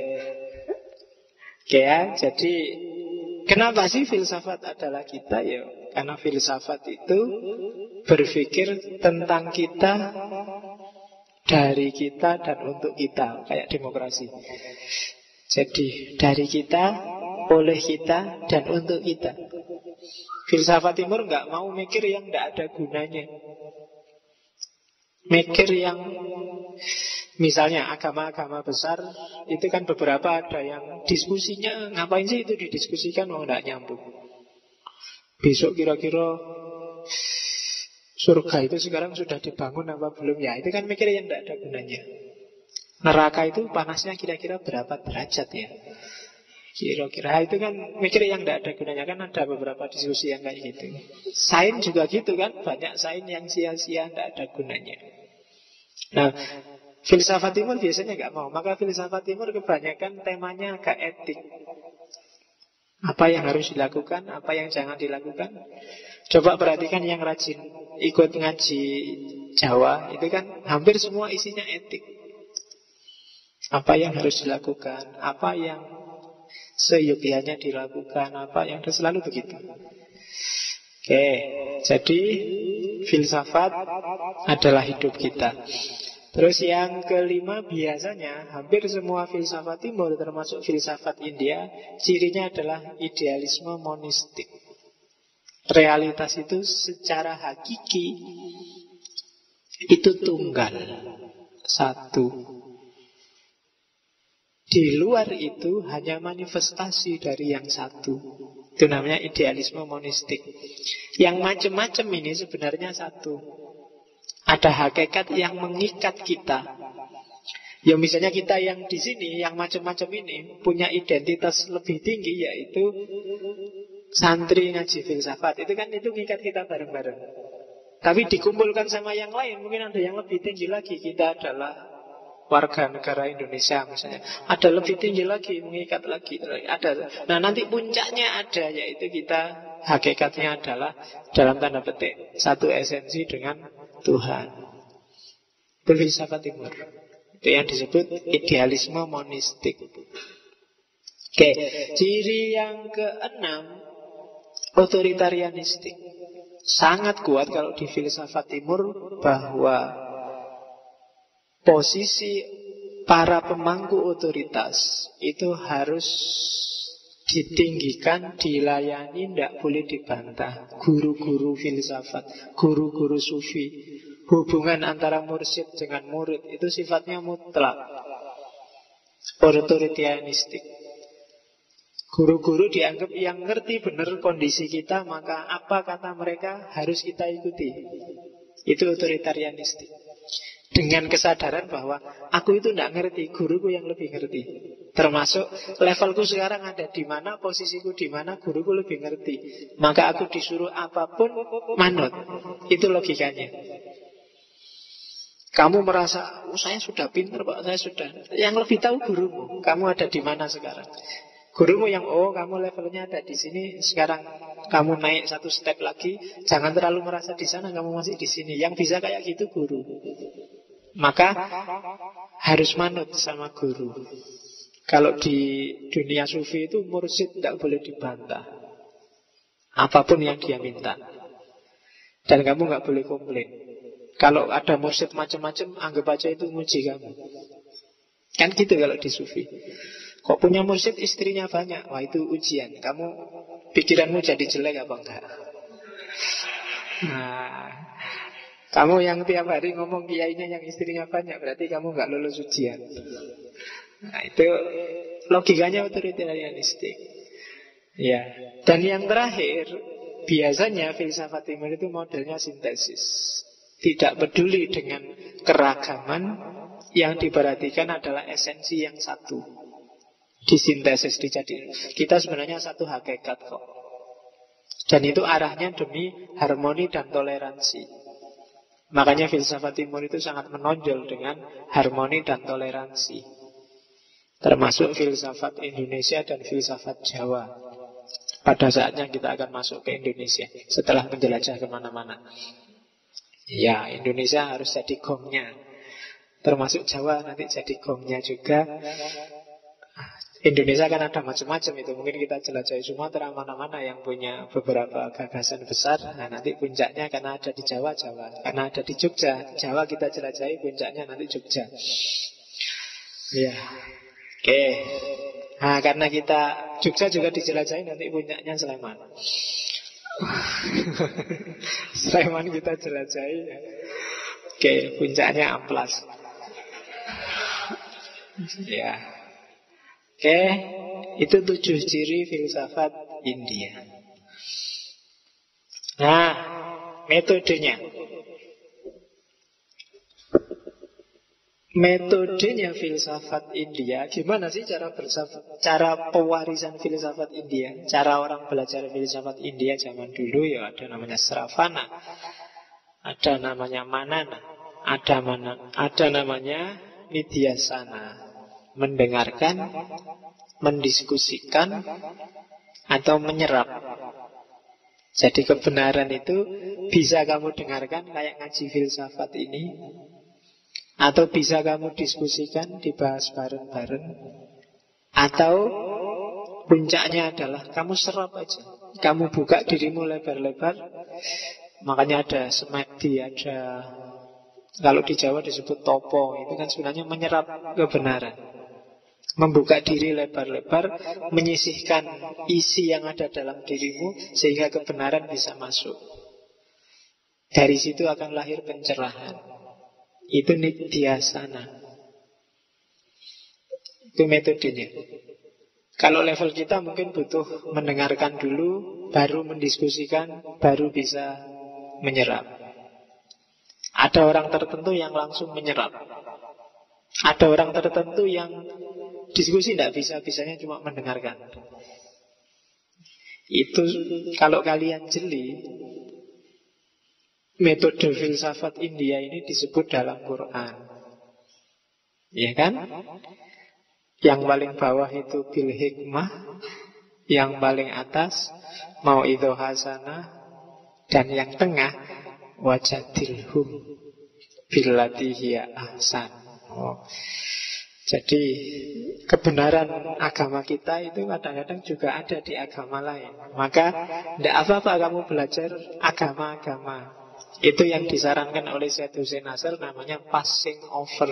Oke ya, jadi kenapa sih filsafat adalah kita? Ya, karena filsafat itu berpikir tentang kita, dari kita dan untuk kita, kayak demokrasi. Jadi dari kita, oleh kita, dan untuk kita. Filsafat timur nggak mau mikir yang nggak ada gunanya. Mikir yang misalnya agama-agama besar itu kan beberapa ada yang diskusinya ngapain sih itu didiskusikan, mau nggak nyambung. Besok kira-kira surga itu sekarang sudah dibangun apa belum ya? Itu kan mikir yang tidak ada gunanya. Neraka itu panasnya kira-kira berapa derajat ya? Kira-kira itu kan mikir yang tidak ada gunanya. Kan ada beberapa diskusi yang kayak gitu. Sains juga gitu kan, banyak sains yang sia-sia, tidak ada gunanya. Nah, filsafat timur biasanya nggak mau. Maka filsafat timur kebanyakan temanya agak etik. Apa yang harus dilakukan, apa yang jangan dilakukan. Coba perhatikan yang rajin ikut ngaji Jawa, itu kan hampir semua isinya etik. Apa yang harus dilakukan, apa yang seyogyanya dilakukan, apa yang selalu begitu. Oke, jadi filsafat adalah hidup kita. Terus yang kelima, biasanya hampir semua filsafat timur termasuk filsafat India, cirinya adalah idealisme monistik. Realitas itu secara hakiki itu tunggal, satu. Di luar itu hanya manifestasi dari yang satu. Itu namanya idealisme monistik. Yang macam-macam ini sebenarnya satu. Ada hakikat yang mengikat kita. Ya misalnya kita yang di sini, yang macam-macam ini punya identitas lebih tinggi, yaitu santri ngaji filsafat. Itu kan itu mengikat kita bareng-bareng. Tapi dikumpulkan sama yang lain, mungkin ada yang lebih tinggi lagi. Kita adalah warga negara Indonesia misalnya, ada lebih tinggi lagi, mengikat lagi, ada. Nah nanti puncaknya ada, yaitu kita hakikatnya adalah dalam tanda petik satu esensi dengan Tuhan. Itu filsafat timur. Itu yang disebut idealisme monistik. Oke, ciri yang keenam, otoritarianistik. Sangat kuat kalau di filsafat timur bahwa posisi para pemangku otoritas itu harus ditinggikan, dilayani, tidak boleh dibantah. Guru-guru filsafat, guru-guru sufi, hubungan antara mursyid dengan murid itu sifatnya mutlak, otoritarianistik. Guru-guru dianggap yang ngerti benar kondisi kita, maka apa kata mereka harus kita ikuti. Itu otoritarianistik. Dengan kesadaran bahwa aku itu tidak ngerti, guruku yang lebih ngerti. Termasuk levelku sekarang ada di mana, posisiku di mana, guruku lebih ngerti. Maka aku disuruh apapun manut. Itu logikanya. Kamu merasa, oh, saya sudah pintar Pak, saya sudah. Yang lebih tahu gurumu. Kamu ada di mana sekarang? Gurumu yang, oh kamu levelnya ada di sini, sekarang kamu naik satu step lagi. Jangan terlalu merasa di sana, kamu masih di sini. Yang bisa kayak gitu guru. Maka harus manut sama guru. Kalau di dunia sufi itu mursyid tidak boleh dibantah, apapun yang dia minta. Dan kamu nggak boleh komplain. Kalau ada mursyid macam-macam, anggap aja itu muji kamu. Kan gitu kalau di sufi. Kok punya mursyid istrinya banyak, wah itu ujian. Kamu pikiranmu jadi jelek apa enggak? Nah, kamu yang tiap hari ngomong kiainya yang istrinya banyak, berarti kamu nggak lulus ujian. Nah itu logikanya otoritarianistik. Ya. Dan yang terakhir, biasanya filsafat timur itu modelnya sintesis. Tidak peduli dengan keragaman, yang diperhatikan adalah esensi yang satu. Disintesis, dijadikan. Kita sebenarnya satu hakikat kok. Dan itu arahnya demi harmoni dan toleransi. Makanya filsafat timur itu sangat menonjol dengan harmoni dan toleransi. Termasuk filsafat Indonesia dan filsafat Jawa. Pada saatnya kita akan masuk ke Indonesia setelah menjelajah kemana-mana. Ya, Indonesia harus jadi gongnya. Termasuk Jawa nanti jadi gongnya juga. Indonesia kan ada macam-macam itu. Mungkin kita jelajahi Sumatera, mana-mana yang punya beberapa gagasan besar. Nah, nanti puncaknya karena ada di Jawa, Jawa. Karena ada di Jogja, Jawa kita jelajahi, puncaknya nanti Jogja. Ya, oke. Nah, karena kita Jogja juga dijelajahi, nanti puncaknya Sleman. Sleman kita jelajahi. Oke, puncaknya Amplas. Ya. Oke, itu tujuh ciri filsafat India. Nah, metodenya. Metodenya filsafat India, gimana sih cara bersafat, cara pewarisan filsafat India? Cara orang belajar filsafat India zaman dulu ya ada namanya Sravana, ada namanya Manana, ada mana, ada namanya Nidhyasana, mendengarkan, mendiskusikan, atau menyerap. Jadi kebenaran itu bisa kamu dengarkan kayak ngaji filsafat ini, atau bisa kamu diskusikan, dibahas bareng-bareng, atau puncaknya adalah kamu serap aja. Kamu buka dirimu lebar-lebar. Makanya ada semedi, ada, kalau di Jawa disebut topo. Itu kan sebenarnya menyerap kebenaran, membuka diri lebar-lebar, menyisihkan isi yang ada dalam dirimu sehingga kebenaran bisa masuk. Dari situ akan lahir pencerahan. Itu Nidhyasana. Itu metodenya. Kalau level kita mungkin butuh mendengarkan dulu, baru mendiskusikan, baru bisa menyerap. Ada orang tertentu yang langsung menyerap. Ada orang tertentu yang diskusi tidak bisa, bisanya cuma mendengarkan. Itu kalau kalian jeli, metode filsafat India ini disebut dalam Quran. Ya kan? Yang paling bawah itu bil hikmah, yang paling atas mau'idhah hasanah, dan yang tengah wajadilhum billati hiya ahsan. Oh. Jadi kebenaran agama kita itu kadang-kadang juga ada di agama lain. Maka tidak apa-apa kamu belajar agama-agama. Itu yang disarankan oleh Syed Hussein Nasr, namanya passing over.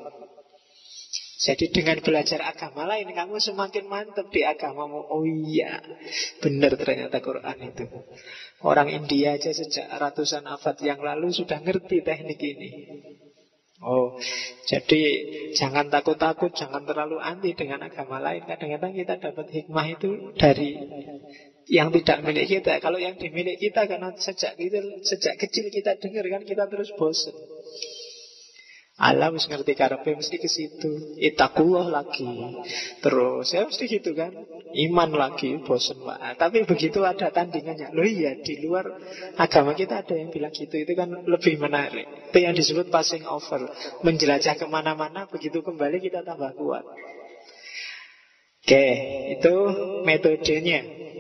Jadi dengan belajar agama lain, kamu semakin mantap di agamamu. Oh iya, benar ternyata Quran itu. Orang India aja sejak ratusan abad yang lalu sudah ngerti teknik ini. Oh, jadi jangan takut-takut, jangan terlalu anti dengan agama lain. Kadang-kadang kita dapat hikmah itu dari yang tidak milik kita. Kalau yang dimiliki kita, karena sejak itu, sejak kecil kita dengar kan, kita terus bosan. Allah mesti ngerti karepe mesti ke situ. Itakullah lagi. Terus ya mesti gitu kan. Iman lagi, bosan Pak. Tapi begitu ada tandingannya. Loh iya, di luar agama kita ada yang bilang gitu. Itu kan lebih menarik. Itu yang disebut passing over. Menjelajah kemana-mana, begitu kembali kita tambah kuat. Oke, itu metodenya.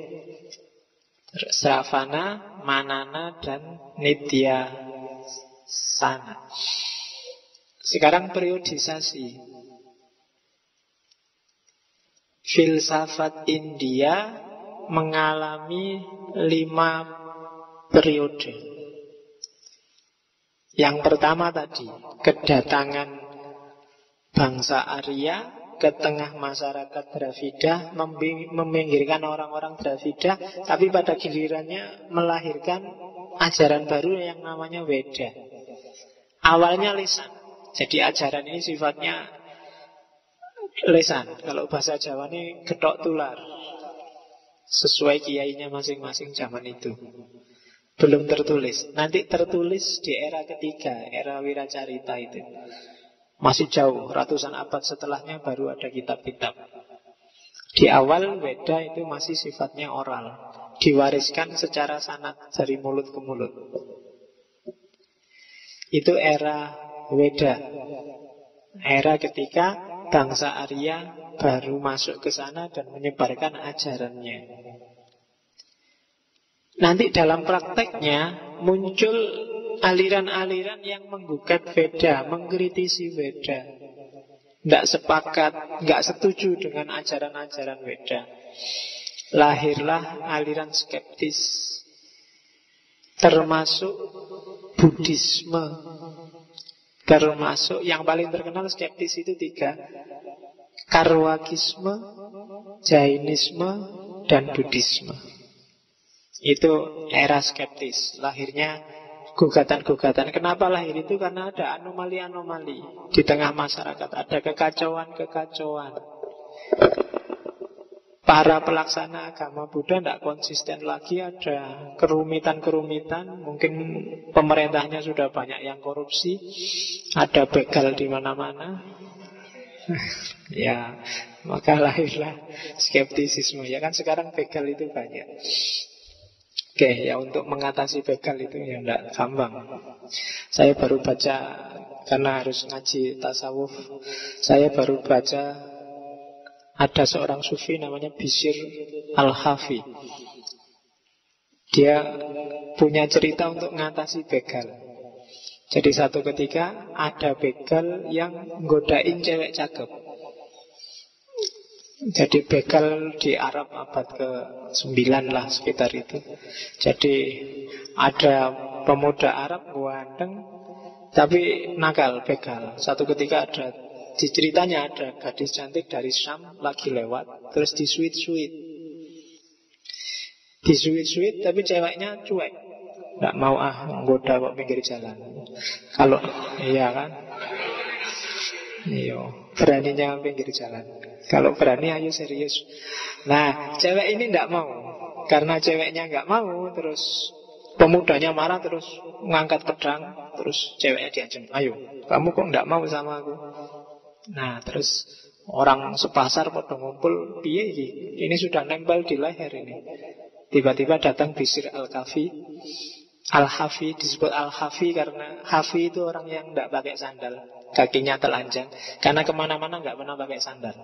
Sravana, Manana, dan Nidhyasana. Sekarang periodisasi. Filsafat India mengalami lima periode. Yang pertama tadi, kedatangan bangsa Arya ke tengah masyarakat Dravida, meminggirkan orang-orang Dravida, tapi pada gilirannya melahirkan ajaran baru yang namanya Weda. Awalnya lisan. Jadi ajaran ini sifatnya lesan. Kalau bahasa Jawa ini getok tular. sesuai kiainya masing-masing zaman itu. Belum tertulis. Nanti tertulis di era ketiga, era Wiracarita itu. Masih jauh, ratusan abad setelahnya baru ada kitab-kitab. Di awal Weda itu masih sifatnya oral, diwariskan secara sanad dari mulut ke mulut. Itu era Weda. Era ketika bangsa Arya baru masuk ke sana dan menyebarkan ajarannya. Nanti dalam prakteknya muncul aliran-aliran yang menggugat Veda, mengkritisi Veda, tidak sepakat, nggak setuju dengan ajaran-ajaran Veda. Lahirlah aliran skeptis, termasuk Buddhisme, termasuk yang paling terkenal skeptis itu tiga: Karwakisme, Jainisme, dan Buddhisme. Itu era skeptis. Lahirnya gugatan-gugatan. Kenapa lahir itu? Karena ada anomali-anomali di tengah masyarakat. Ada kekacauan-kekacauan. Para pelaksana agama Buddha tidak konsisten lagi. Ada kerumitan-kerumitan. Mungkin pemerintahnya sudah banyak yang korupsi. Ada begal di mana-mana. Ya, maka lahirlah skeptisisme. Ya kan sekarang begal itu banyak. Oke, ya untuk mengatasi begal itu ya tidak gampang. Saya baru baca, karena harus ngaji tasawuf, saya baru baca ada seorang sufi namanya Bishr Al-Hafi. Dia punya cerita untuk mengatasi begal. Jadi satu ketika ada begal yang nggodain cewek cakep. Jadi begal di Arab abad ke sembilan lah sekitar itu. Jadi ada pemuda Arab ganteng tapi nakal, begal. Satu ketika ada, di ceritanya ada gadis cantik dari Syam lagi lewat, terus disuit-suit. Disuit-suit tapi ceweknya cuek, nggak mau ah, menggoda kok pinggir jalan. Kalau iya kan, iya beraninya pinggir jalan. Kalau berani ayo serius. Nah, cewek ini tidak mau. Karena ceweknya nggak mau, terus pemudanya marah, terus ngangkat pedang, terus ceweknya diancam, ayo, kamu kok tidak mau sama aku? Nah, terus orang sepasar pada ngumpul, piye iki? Ini sudah nempel di leher ini. Tiba-tiba datang Bishr Al-Hafi. Al-Hafi disebut Al-Hafi karena Hafi itu orang yang tidak pakai sandal, kakinya telanjang. Karena kemana-mana nggak pernah pakai sandal.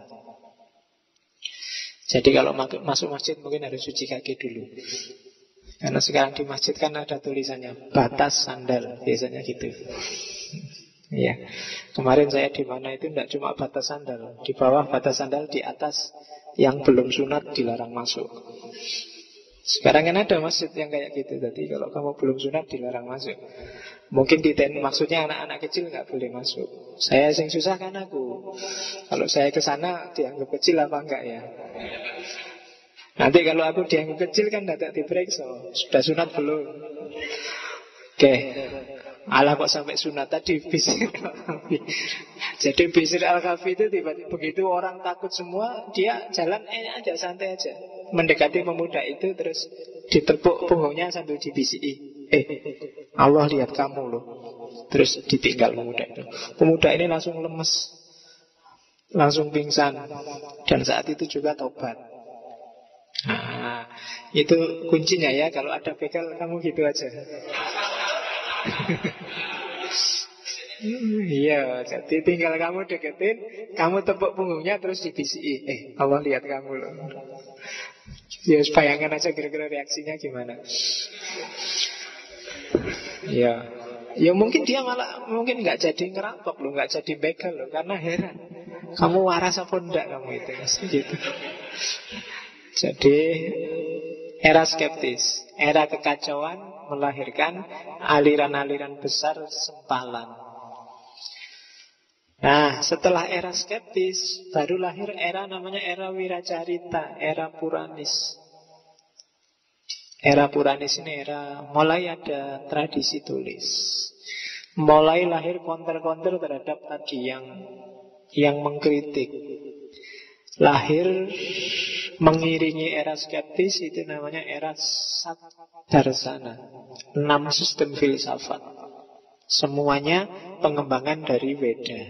Jadi kalau masuk masjid mungkin harus cuci kaki dulu. Karena sekarang di masjid kan ada tulisannya batas sandal, biasanya gitu. Iya. Kemarin saya di mana itu tidak cuma batas sandal, di bawah batas sandal, di atas yang belum sunat dilarang masuk. Sekarang kan ada masjid yang kayak gitu. Jadi kalau kamu belum sunat dilarang masuk. Mungkin di ten, maksudnya anak-anak kecil nggak boleh masuk. Saya sing susah kan aku. Kalau saya ke sana dianggap kecil apa enggak ya? Nanti kalau aku dianggap kecil kan tidak diperiksa. Sudah sunat belum? Oke. Alah kok sampai sunat tadi Bishr Al-Hafi. Jadi Bishr Al-Hafi itu tiba-tiba begitu orang takut semua, dia jalan eh aja, santai aja, mendekati pemuda itu, terus ditepuk punggungnya sambil dibisiki, eh Allah lihat kamu loh. Terus ditinggal pemuda itu. Pemuda ini langsung lemes, langsung pingsan, dan saat itu juga tobat. Nah, itu kuncinya ya. Kalau ada begal kamu gitu aja. Iya, jadi tinggal kamu deketin, kamu tepuk punggungnya, terus dibisiki, eh Allah lihat kamu loh. Ya bayangkan aja kira-kira reaksinya gimana. Ya, ya mungkin dia malah mungkin nggak jadi ngerampok loh, nggak jadi begal loh, karena heran, kamu waras apa enggak kamu itu, gitu. Jadi era skeptis, era kekacauan melahirkan aliran-aliran besar sempalan. Nah, setelah era skeptis, baru lahir era namanya era Wiracarita, era Puranis. Era Puranis ini era mulai ada tradisi tulis, mulai lahir counter-counter terhadap tadi yang yang mengkritik. Lahir mengiringi era skeptis itu namanya era Saddarsana. Enam sistem filsafat. Semuanya pengembangan dari Weda.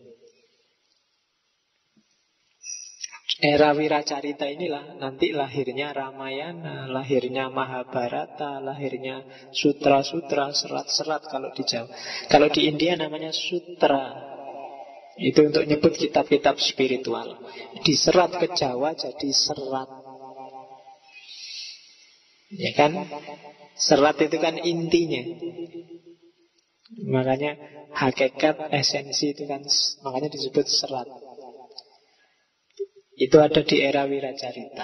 Era Wiracarita inilah nanti lahirnya Ramayana, lahirnya Mahabharata, lahirnya sutra-sutra, serat-serat kalau di Jawa. Kalau di India namanya sutra. Itu untuk nyebut kitab-kitab spiritual. Diserat ke Jawa jadi serat. Ya kan? Serat itu kan intinya. Makanya hakikat, esensi itu kan makanya disebut serat. Itu ada di era Wiracarita.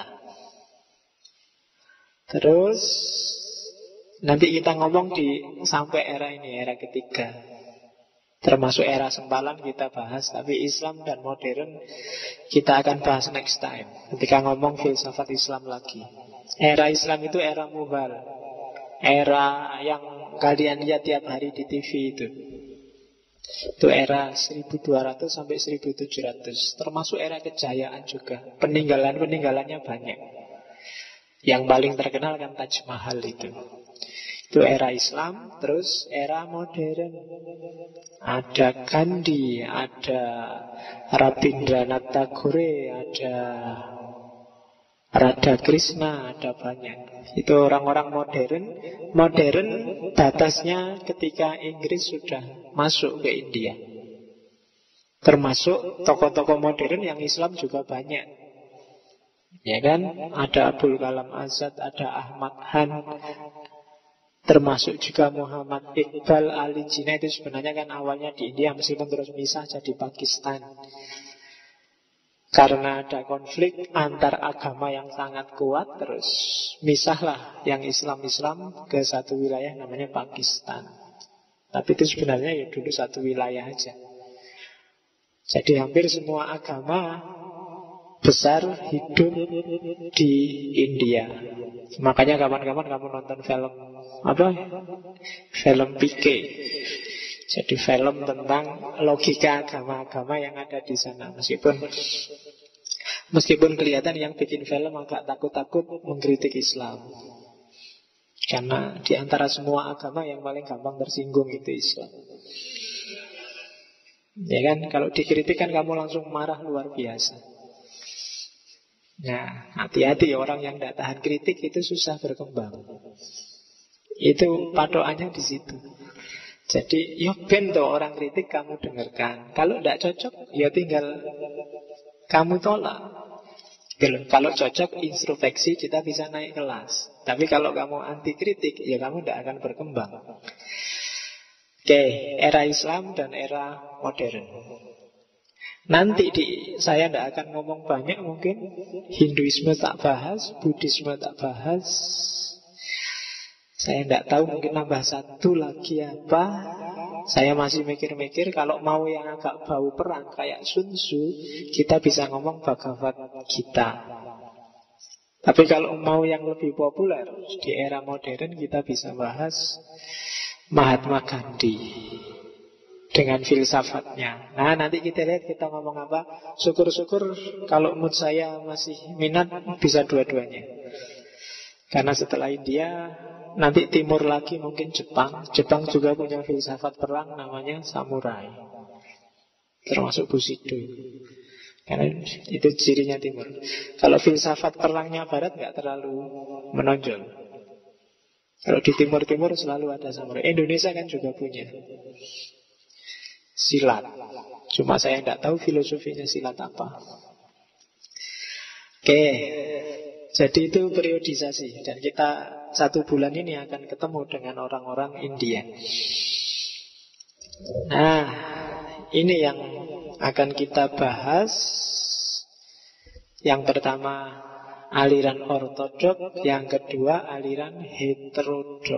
Terus nanti kita ngomong di sampai era ini, era ketiga. Termasuk era sempalan kita bahas. Tapi Islam dan modern kita akan bahas next time, ketika ngomong filsafat Islam lagi. Era Islam itu era Mughal, era yang kalian lihat tiap hari di T V itu. Itu era seribu dua ratus sampai seribu tujuh ratus. Termasuk era kejayaan juga. Peninggalan-peninggalannya banyak. Yang paling terkenal kan Taj Mahal itu. Itu era Islam. Terus era modern. Ada Gandhi, ada Rabindranath Tagore, ada Radha Krishna, ada banyak. Itu orang-orang modern. Modern batasnya ketika Inggris sudah masuk ke India. Termasuk tokoh-tokoh modern yang Islam juga banyak. Ya kan? Ada Abdul Kalam Azad, ada Ahmad Han, termasuk juga Muhammad Iqbal, Ali Jinnah. Itu sebenarnya kan awalnya di India, meskipun terus misah jadi Pakistan. Karena ada konflik antar agama yang sangat kuat, terus misahlah yang Islam-Islam ke satu wilayah namanya Pakistan. Tapi itu sebenarnya ya dulu satu wilayah aja. Jadi hampir semua agama besar hidup di India. Makanya kapan-kapan kamu nonton film apa? Film Pique. Jadi film tentang logika agama-agama yang ada di sana. Meskipun Meskipun kelihatan yang bikin film agak takut-takut mengkritik Islam. Karena di antara semua agama yang paling gampang tersinggung itu Islam. Ya kan, kalau dikritik kan kamu langsung marah luar biasa. Nah, hati-hati ya, orang yang tidak tahan kritik itu susah berkembang. Itu patokannya di situ. Jadi, ya ben toh orang kritik kamu dengarkan. Kalau tidak cocok, ya tinggal kamu tolak. Kalau cocok, introspeksi, kita bisa naik kelas. Tapi kalau kamu anti kritik, ya kamu tidak akan berkembang. Oke, era Islam dan era modern. Nanti di saya tidak akan ngomong banyak mungkin. Hinduisme tak bahas, Buddhisme tak bahas. Saya tidak tahu, mungkin nambah satu lagi apa. Saya masih mikir-mikir. Kalau mau yang agak bau perang kayak Sun Tzu, kita bisa ngomong Bhagavad Gita. Tapi kalau mau yang lebih populer di era modern, kita bisa bahas Mahatma Gandhi dengan filsafatnya. Nah, nanti kita lihat kita ngomong apa. Syukur-syukur kalau mood saya masih minat, bisa dua-duanya. Karena setelah India, nanti timur lagi mungkin Jepang. Jepang juga punya filsafat perang namanya samurai, termasuk Bushido. Karena itu cirinya timur. Kalau filsafat perangnya barat nggak terlalu menonjol. Kalau di timur-timur selalu ada samurai. Indonesia kan juga punya silat. Cuma saya tidak tahu filosofinya silat apa. Oke, jadi itu periodisasi. Dan kita satu bulan ini akan ketemu dengan orang-orang India. Nah, ini yang akan kita bahas. Yang pertama aliran ortodok, yang kedua aliran heterodok.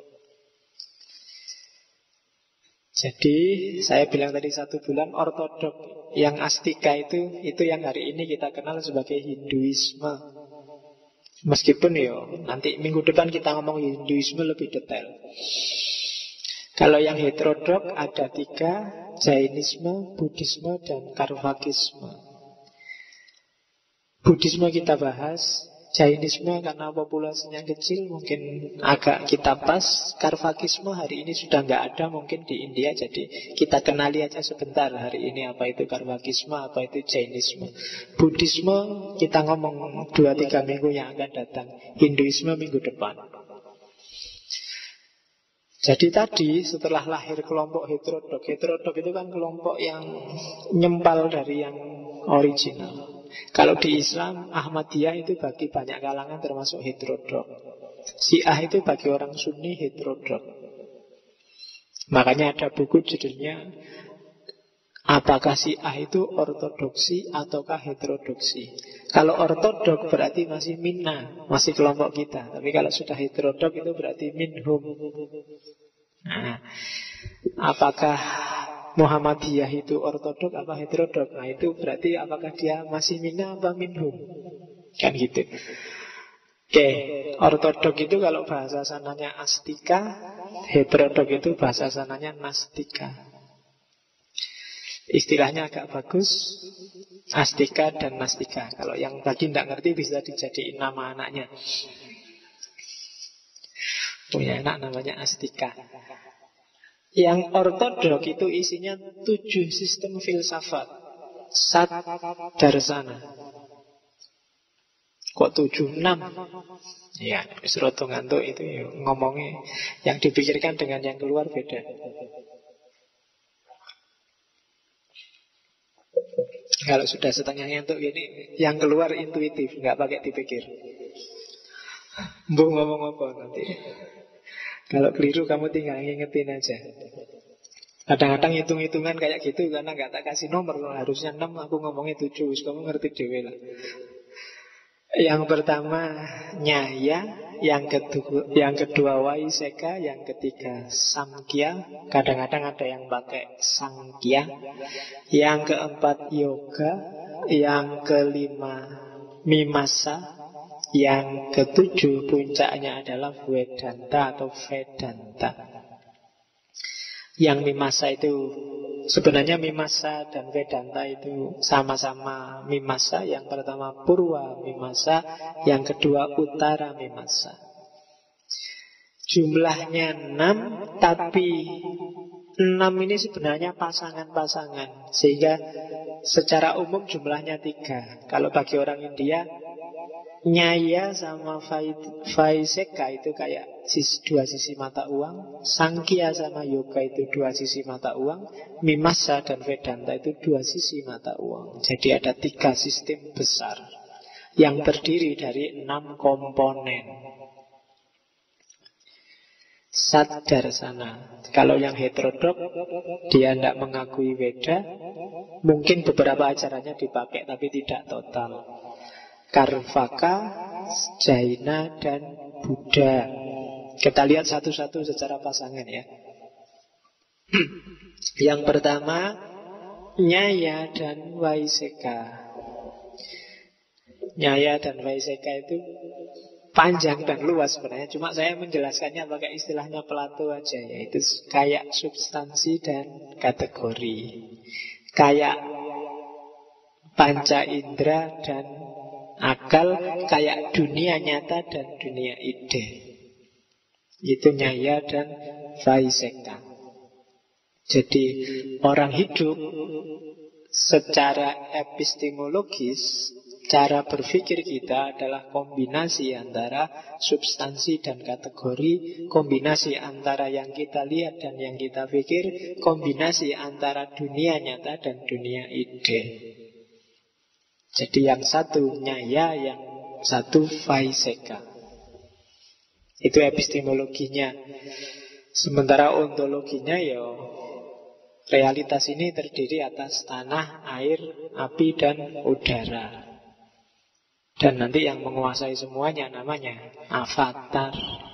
Jadi saya bilang tadi satu bulan ortodok, yang astika itu itu yang hari ini kita kenal sebagai Hinduisme. Meskipun yo nanti minggu depan kita ngomong Hinduisme lebih detail. Kalau yang heterodok ada tiga, Jainisme, Buddhisme, dan Karvakisme. Buddhisme kita bahas. Jainisme karena populasinya kecil mungkin agak kita pas. Karvakisme hari ini sudah nggak ada mungkin di India, jadi kita kenali aja sebentar hari ini apa itu Karvakisme, apa itu Jainisme. Buddhisme kita ngomong dua tiga minggu yang akan datang. Hinduisme minggu depan. Jadi tadi setelah lahir kelompok heterodok, heterodok itu kan kelompok yang nyempal dari yang original. Kalau di Islam, Ahmadiyah itu bagi banyak kalangan termasuk heterodok. Syiah itu bagi orang Sunni heterodok. Makanya ada buku judulnya apakah Syiah itu ortodoksi ataukah heterodoksi. Kalau ortodok berarti masih minna, masih kelompok kita. Tapi kalau sudah heterodok itu berarti minhum. Nah, apakah Muhammadiyah itu ortodok apa heterodok? Nah itu berarti apakah dia masih minna apa minhum? Kan gitu. Oke, ortodok itu kalau bahasa sananya astika, heterodok itu bahasa sananya nastika. Istilahnya agak bagus, astika dan nastika. Kalau yang tadi tidak ngerti bisa dijadiin nama anaknya. Punya anak namanya astika. Yang ortodok itu isinya tujuh sistem filsafat. Sat darsana. Kok tujuh? Enam. Ya, seroto ngantuk itu ya, ngomongnya yang dipikirkan dengan yang keluar beda. Kalau sudah setengah ngantuk ini, yang keluar intuitif, nggak pakai dipikir. Bu ngomong apa nanti? Kalau keliru kamu tinggal ngingetin aja. Kadang-kadang hitung-hitungan kayak gitu karena nggak tak kasih nomor. Harusnya enam, aku ngomongnya tujuh. Kamu ngerti dewe lah. Yang pertama Nyaya, yang kedua, yang kedua Waiseka, yang ketiga Samkhya. Kadang-kadang ada yang pakai Sankhya. Yang keempat Yoga, yang kelima Mimasa. Yang ketujuh puncaknya adalah Vedanta atau Vedanta. Yang Mimasa itu sebenarnya Mimasa dan Vedanta itu sama-sama Mimasa. Yang pertama Purwa Mimasa, yang kedua Uttara Mimasa. Jumlahnya enam, tapi enam ini sebenarnya pasangan-pasangan, sehingga secara umum jumlahnya tiga. Kalau bagi orang India, Nyaya sama Vaiseka itu kayak sisi, dua sisi mata uang. Sankhya sama Yoga itu dua sisi mata uang. Mimasa dan Vedanta itu dua sisi mata uang. Jadi ada tiga sistem besar yang terdiri dari enam komponen. Saddarsana. Kalau yang heterodok, dia tidak mengakui Weda. Mungkin beberapa ajarannya dipakai, tapi tidak total. Karvaka, Jaina, dan Buddha. Kita lihat satu-satu secara pasangan ya. Yang pertama Nyaya dan Vaiseka. Nyaya dan Vaiseka itu panjang dan luas sebenarnya. Cuma saya menjelaskannya pakai istilahnya Plato aja, yaitu kayak substansi dan kategori. Kayak panca indera dan akal, kayak dunia nyata dan dunia ide. Itu Nyaya dan Vaiseka. Jadi orang hidup secara epistemologis, cara berpikir kita adalah kombinasi antara substansi dan kategori, kombinasi antara yang kita lihat dan yang kita pikir, kombinasi antara dunia nyata dan dunia ide. Jadi yang satu Nyaya, yang satu Vaiseka. Itu epistemologinya. Sementara ontologinya ya, realitas ini terdiri atas tanah, air, api, dan udara. Dan nanti yang menguasai semuanya namanya avatar.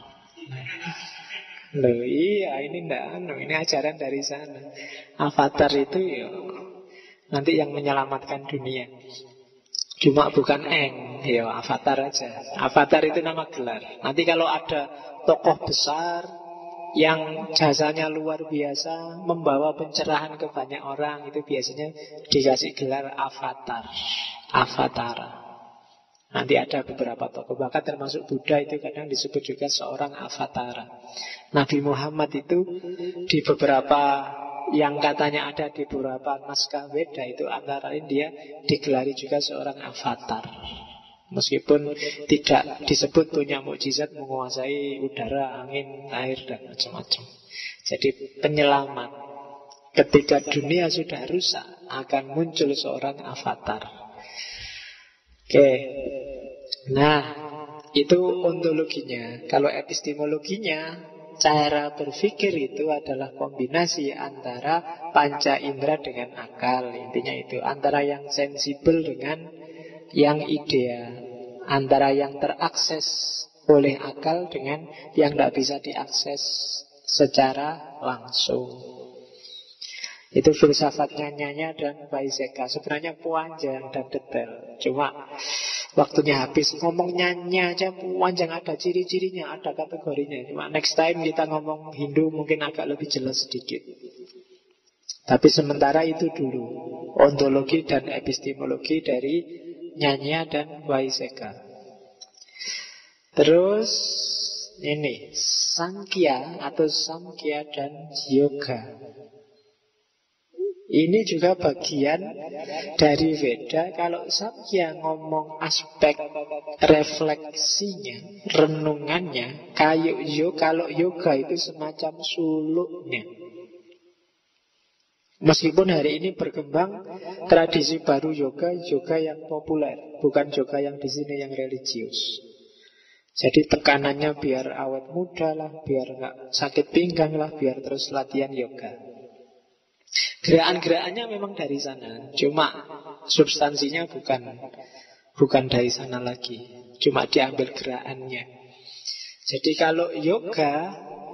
Loh iya, ini ndak anu, ini ajaran dari sana. Avatar itu ya nanti yang menyelamatkan dunia. Cuma bukan Eng, ya avatar aja. Avatar itu nama gelar. Nanti kalau ada tokoh besar yang jasanya luar biasa, membawa pencerahan ke banyak orang, itu biasanya dikasih gelar avatar. Avatara. Nanti ada beberapa tokoh, bahkan termasuk Buddha itu kadang disebut juga seorang avatara. Nabi Muhammad itu di beberapa yang katanya ada di beberapa naskah Weda itu antara lain dia digelari juga seorang avatar. Meskipun tidak disebut punya mukjizat menguasai udara, angin, air dan macam-macam. Jadi penyelamat. Ketika dunia sudah rusak akan muncul seorang avatar. Oke. Nah, itu ontologinya. Kalau epistemologinya, cara berpikir itu adalah kombinasi antara panca indera dengan akal. Intinya itu, antara yang sensibel dengan yang idea, antara yang terakses oleh akal dengan yang tidak bisa diakses secara langsung. Itu filsafatnya Nyanya dan Vaiseka. Sebenarnya panjang dan detail, cuma waktunya habis. Ngomong Nyanya aja panjang, ada ciri-cirinya, ada kategorinya. Cuma next time kita ngomong Hindu mungkin agak lebih jelas sedikit. Tapi sementara itu dulu ontologi dan epistemologi dari Nyanya dan Vaiseka. Terus ini Sankhya atau Samkhya dan Yoga. Ini juga bagian dari Veda. Kalau Samkhya ngomong aspek refleksinya, renungannya, kayu yo, kalau yoga itu semacam suluknya. Meskipun hari ini berkembang tradisi baru yoga, yoga yang populer, bukan yoga yang di sini yang religius. Jadi tekanannya biar awet muda lah, biar nggak sakit pinggang lah, biar terus latihan yoga. Gerakan-gerakannya memang dari sana, cuma substansinya bukan bukan dari sana lagi, cuma diambil gerakannya. Jadi kalau yoga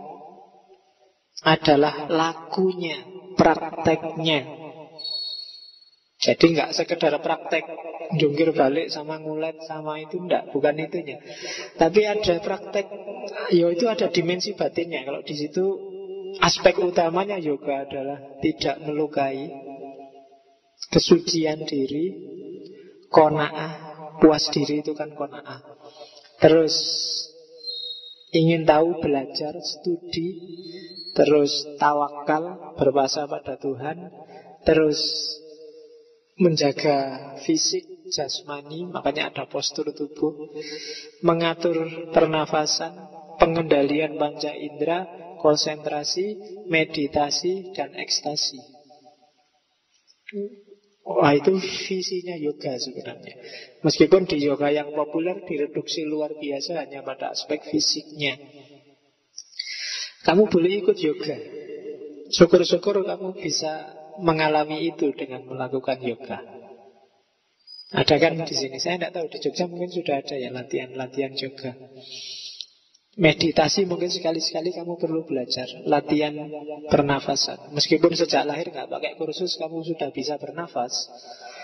adalah lakunya, prakteknya. Jadi nggak sekedar praktek jungkir balik sama ngulet sama itu, enggak, bukan itunya. Tapi ada praktek, ya itu ada dimensi batinnya. Kalau di situ aspek utamanya yoga adalah tidak melukai, kesucian diri, qanaah, puas diri itu kan qanaah. Terus ingin tahu, belajar, studi, terus tawakal, berpasrah pada Tuhan, terus menjaga fisik, jasmani, makanya ada postur tubuh, mengatur pernafasan, pengendalian panca indera, konsentrasi, meditasi, dan ekstasi. Wah, itu visinya yoga sebenarnya. Meskipun di yoga yang populer direduksi luar biasa hanya pada aspek fisiknya. Kamu boleh ikut yoga. Syukur-syukur kamu bisa mengalami itu dengan melakukan yoga. Ada kan di sini? Saya tidak tahu, di Jogja mungkin sudah ada ya latihan-latihan yoga. Meditasi mungkin sekali-sekali kamu perlu belajar latihan pernafasan. Meskipun sejak lahir nggak pakai kursus kamu sudah bisa bernafas.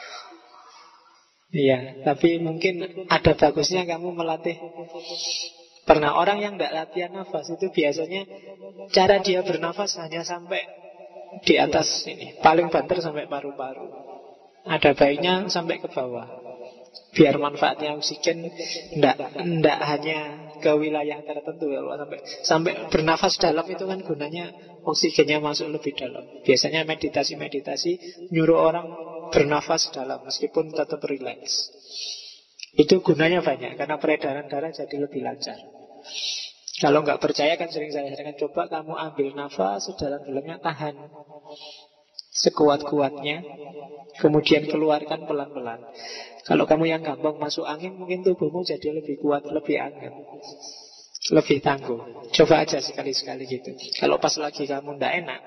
Iya, tapi mungkin ada bagusnya kamu melatih. Pernah orang yang tidak latihan nafas itu biasanya cara dia bernafas hanya sampai di atas ini, paling banter sampai paru-paru. Ada baiknya sampai ke bawah, biar manfaatnya oksigen ndak ndak hanya ke wilayah tertentu. Kalau sampai sampai bernafas dalam itu kan gunanya oksigennya masuk lebih dalam. Biasanya meditasi-meditasi nyuruh orang bernafas dalam meskipun tetap rileks. Itu gunanya banyak karena peredaran darah jadi lebih lancar. Kalau nggak percaya kan sering saya sarankan, coba kamu ambil nafas sedalam-dalamnya, tahan sekuat-kuatnya, kemudian keluarkan pelan-pelan. Kalau kamu yang gampang masuk angin, mungkin tubuhmu jadi lebih kuat, lebih hangat, lebih tangguh. Coba aja sekali-sekali gitu. Kalau pas lagi kamu ndak enak,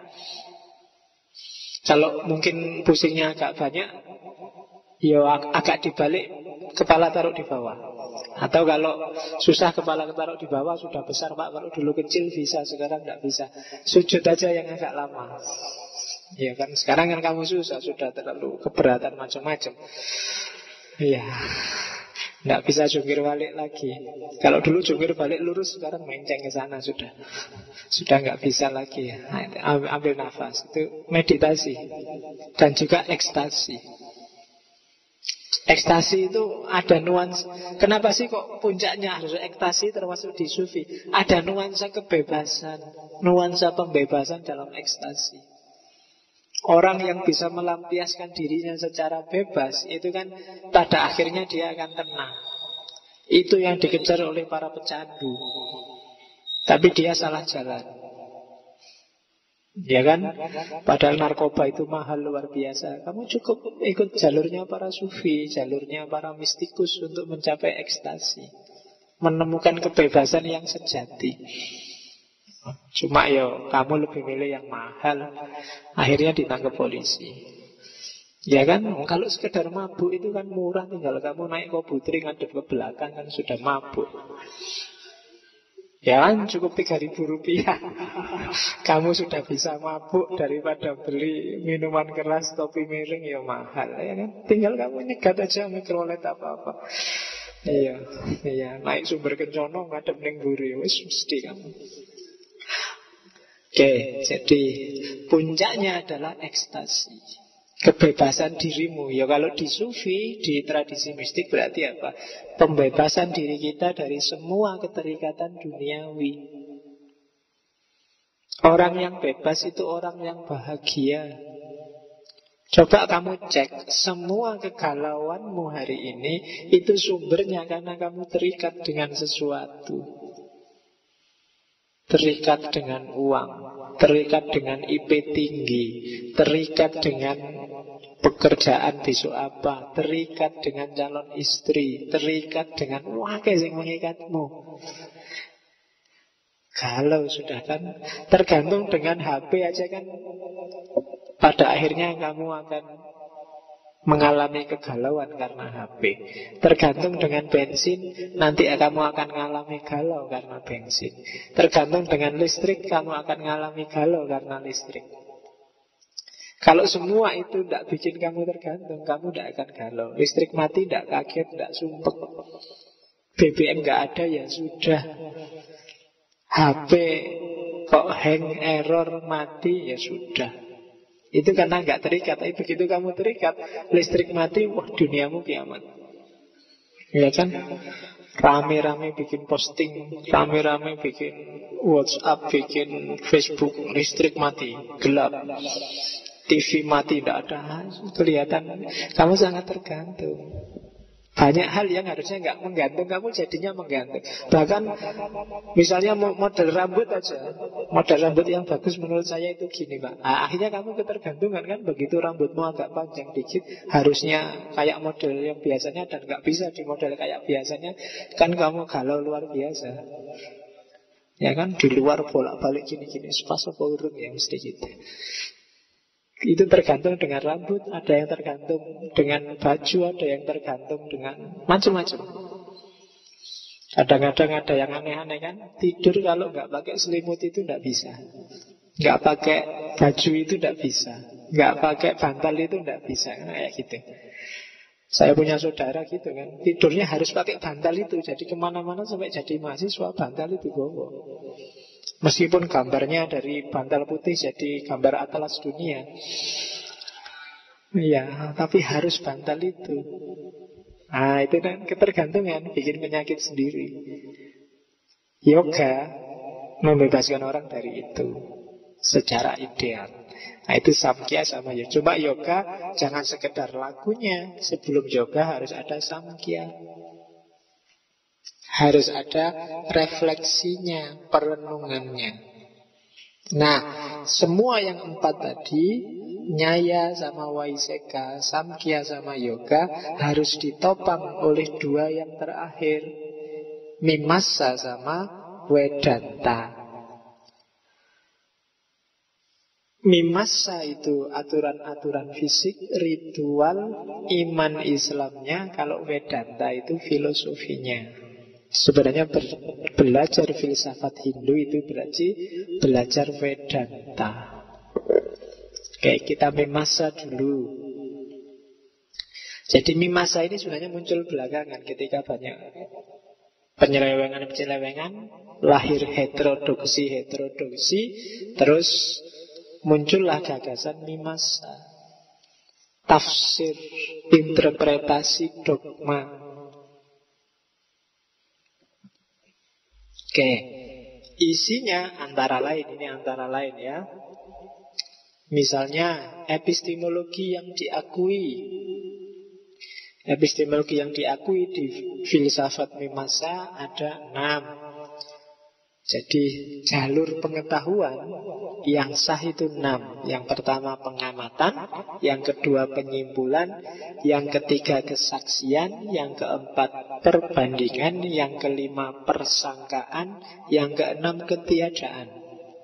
kalau mungkin pusingnya agak banyak, ya agak dibalik, kepala taruh di bawah. Atau kalau susah kepala taruh di bawah, sudah besar Pak, kalau dulu kecil bisa, sekarang nggak bisa, sujud aja yang agak lama. Ya kan, sekarang kan kamu susah, sudah terlalu keberatan macam-macam. Iya, nggak bisa jungkir balik lagi. Kalau dulu jungkir balik lurus, sekarang menceng ke sana sudah, sudah nggak bisa lagi. Nah, ambil nafas, itu meditasi dan juga ekstasi. Ekstasi itu ada nuansa. Kenapa sih kok puncaknya harus ekstasi termasuk di sufi? Ada nuansa kebebasan, nuansa pembebasan dalam ekstasi. Orang yang bisa melampiaskan dirinya secara bebas, itu kan pada akhirnya dia akan tenang. Itu yang dikejar oleh para pecandu. Tapi dia salah jalan. Ya kan? Padahal narkoba itu mahal luar biasa. Kamu cukup ikut jalurnya para sufi, jalurnya para mistikus untuk mencapai ekstasi, menemukan kebebasan yang sejati. Cuma yo kamu lebih milih yang mahal, akhirnya ditangkap polisi. Ya kan? Kalau sekedar mabuk itu kan murah, tinggal kamu naik Kobutri ngadep ke belakang kan sudah mabuk. Ya kan, cukup tiga ribu rupiah. Kamu sudah bisa mabuk daripada beli minuman keras, kopi miring, ya mahal ya kan. Tinggal kamu nyegat aja mikrolet apa-apa. Iya, iya, naik sumber kencono ngadep ning mburi wis mesti kamu. Oke, jadi puncaknya adalah ekstasi, kebebasan dirimu. Ya kalau di sufi, di tradisi mistik berarti apa? Pembebasan diri kita dari semua keterikatan duniawi. Orang yang bebas itu orang yang bahagia. Coba kamu cek, semua kegalauanmu hari ini itu sumbernya karena kamu terikat dengan sesuatu. Terikat dengan uang, terikat dengan I P tinggi, terikat dengan pekerjaan besok apa, terikat dengan calon istri, terikat dengan wakai yang mengikatmu. Kalau sudah kan tergantung dengan H P aja kan, pada akhirnya kamu akan mengalami kegalauan karena H P. Tergantung dengan bensin, nanti kamu akan mengalami galau karena bensin. Tergantung dengan listrik, kamu akan mengalami galau karena listrik. Kalau semua itu tidak bikin kamu tergantung, kamu tidak akan galau. Listrik mati tidak kaget, tidak sumpek. B B M nggak ada ya sudah. H P kok hang, error, mati ya sudah. Itu karena nggak terikat. Tapi begitu kamu terikat, listrik mati, wah duniamu kiamat. Ya kan? Rame-rame bikin posting, rame-rame bikin WhatsApp, bikin Facebook, listrik mati, gelap, T V mati, tidak ada. Kelihatan kamu sangat tergantung. Banyak hal yang harusnya nggak menggantung, kamu jadinya menggantung. Bahkan misalnya model rambut aja, model rambut yang bagus menurut saya itu gini Pak, nah, akhirnya kamu ketergantungan kan. Begitu rambutmu agak panjang dikit, harusnya kayak model yang biasanya, dan nggak bisa di model kayak biasanya, kan kamu galau luar biasa. Ya kan, di luar bolak-balik gini-gini, pas apa urun ya mesti gitu. Itu tergantung dengan rambut, ada yang tergantung dengan baju, ada yang tergantung dengan macam-macam. Kadang-kadang ada yang aneh-aneh kan. Tidur kalau nggak pakai selimut itu nggak bisa, nggak pakai baju itu nggak bisa, nggak pakai bantal itu nggak bisa, kayak gitu. Saya punya saudara gitu kan, tidurnya harus pakai bantal itu. Jadi kemana-mana sampai jadi mahasiswa bantal itu bawa. Meskipun gambarnya dari bantal putih jadi gambar atlas dunia, iya, tapi harus bantal itu. Nah itu kan ketergantungan, bikin penyakit sendiri. Yoga membebaskan orang dari itu secara ideal. Nah itu samkhya sama yoga. Coba yoga jangan sekedar lagunya. Sebelum yoga harus ada samkhya, harus ada refleksinya, perenungannya. Nah, semua yang empat tadi, nyaya sama waiseka, samkhya sama yoga, harus ditopang oleh dua yang terakhir, mimassa sama vedanta. Mimassa itu aturan-aturan fisik, ritual, iman Islamnya. Kalau vedanta itu filosofinya. Sebenarnya ber, belajar filsafat Hindu itu berarti belajar Vedanta. Oke, kita mimasa dulu. Jadi mimasa ini sebenarnya muncul belakangan ketika banyak penyelewengan-penyelewengan, lahir heterodoksi-heterodoksi, terus muncullah gagasan mimasa. tafsir, interpretasi, dogma. Oke, isinya antara lain, ini antara lain ya. Misalnya epistemologi yang diakui. Epistemologi yang diakui di filsafat Mimasa ada enam. Jadi jalur pengetahuan yang sah itu enam. Yang pertama pengamatan, yang kedua penyimpulan, yang ketiga kesaksian, yang keempat perbandingan, yang kelima persangkaan, yang keenam ketiadaan.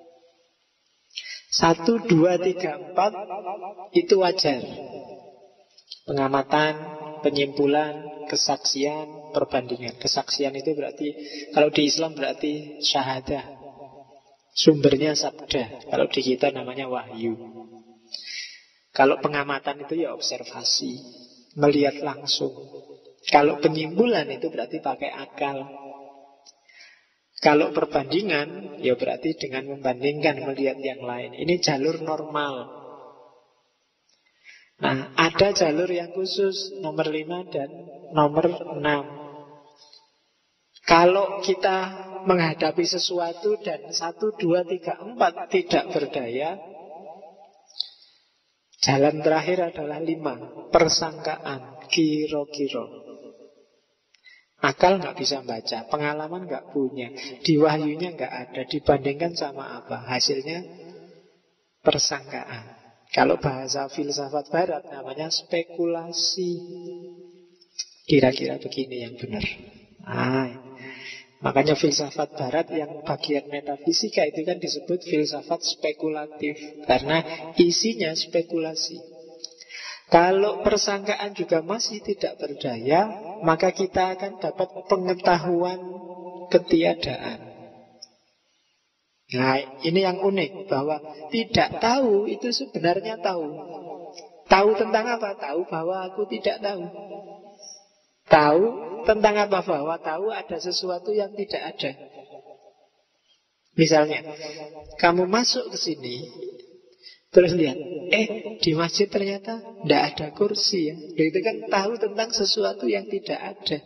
Satu, dua, tiga, empat itu wajar. Pengamatan, penyimpulan, kesaksian, perbandingan. Kesaksian itu berarti, kalau di Islam berarti syahadah. Sumbernya sabda. Kalau di kita namanya wahyu. Kalau pengamatan itu ya observasi, melihat langsung. Kalau penyimpulan itu berarti pakai akal. Kalau perbandingan, ya berarti dengan membandingkan, melihat yang lain. Ini jalur normal. Nah, ada jalur yang khusus, nomor lima dan nomor enam. Kalau kita menghadapi sesuatu dan satu, dua, tiga, empat tidak berdaya, jalan terakhir adalah lima, persangkaan, kiro-kiro. Akal nggak bisa baca, pengalaman nggak punya, di wahyunya nggak ada, dibandingkan sama apa? Hasilnya persangkaan. Kalau bahasa filsafat barat namanya spekulasi. Kira-kira begini yang benar. Nah, makanya filsafat barat yang bagian metafisika itu kan disebut filsafat spekulatif, karena isinya spekulasi. Kalau persangkaan juga masih tidak berdaya, maka kita akan dapat pengetahuan ketiadaan. Nah, ini yang unik, bahwa tidak tahu itu sebenarnya tahu. Tahu tentang apa? Tahu bahwa aku tidak tahu. Tahu tentang apa? Bahwa tahu ada sesuatu yang tidak ada. Misalnya, kamu masuk ke sini, terus lihat, eh di masjid ternyata tidak ada kursi ya. Itu kan tahu tentang sesuatu yang tidak ada.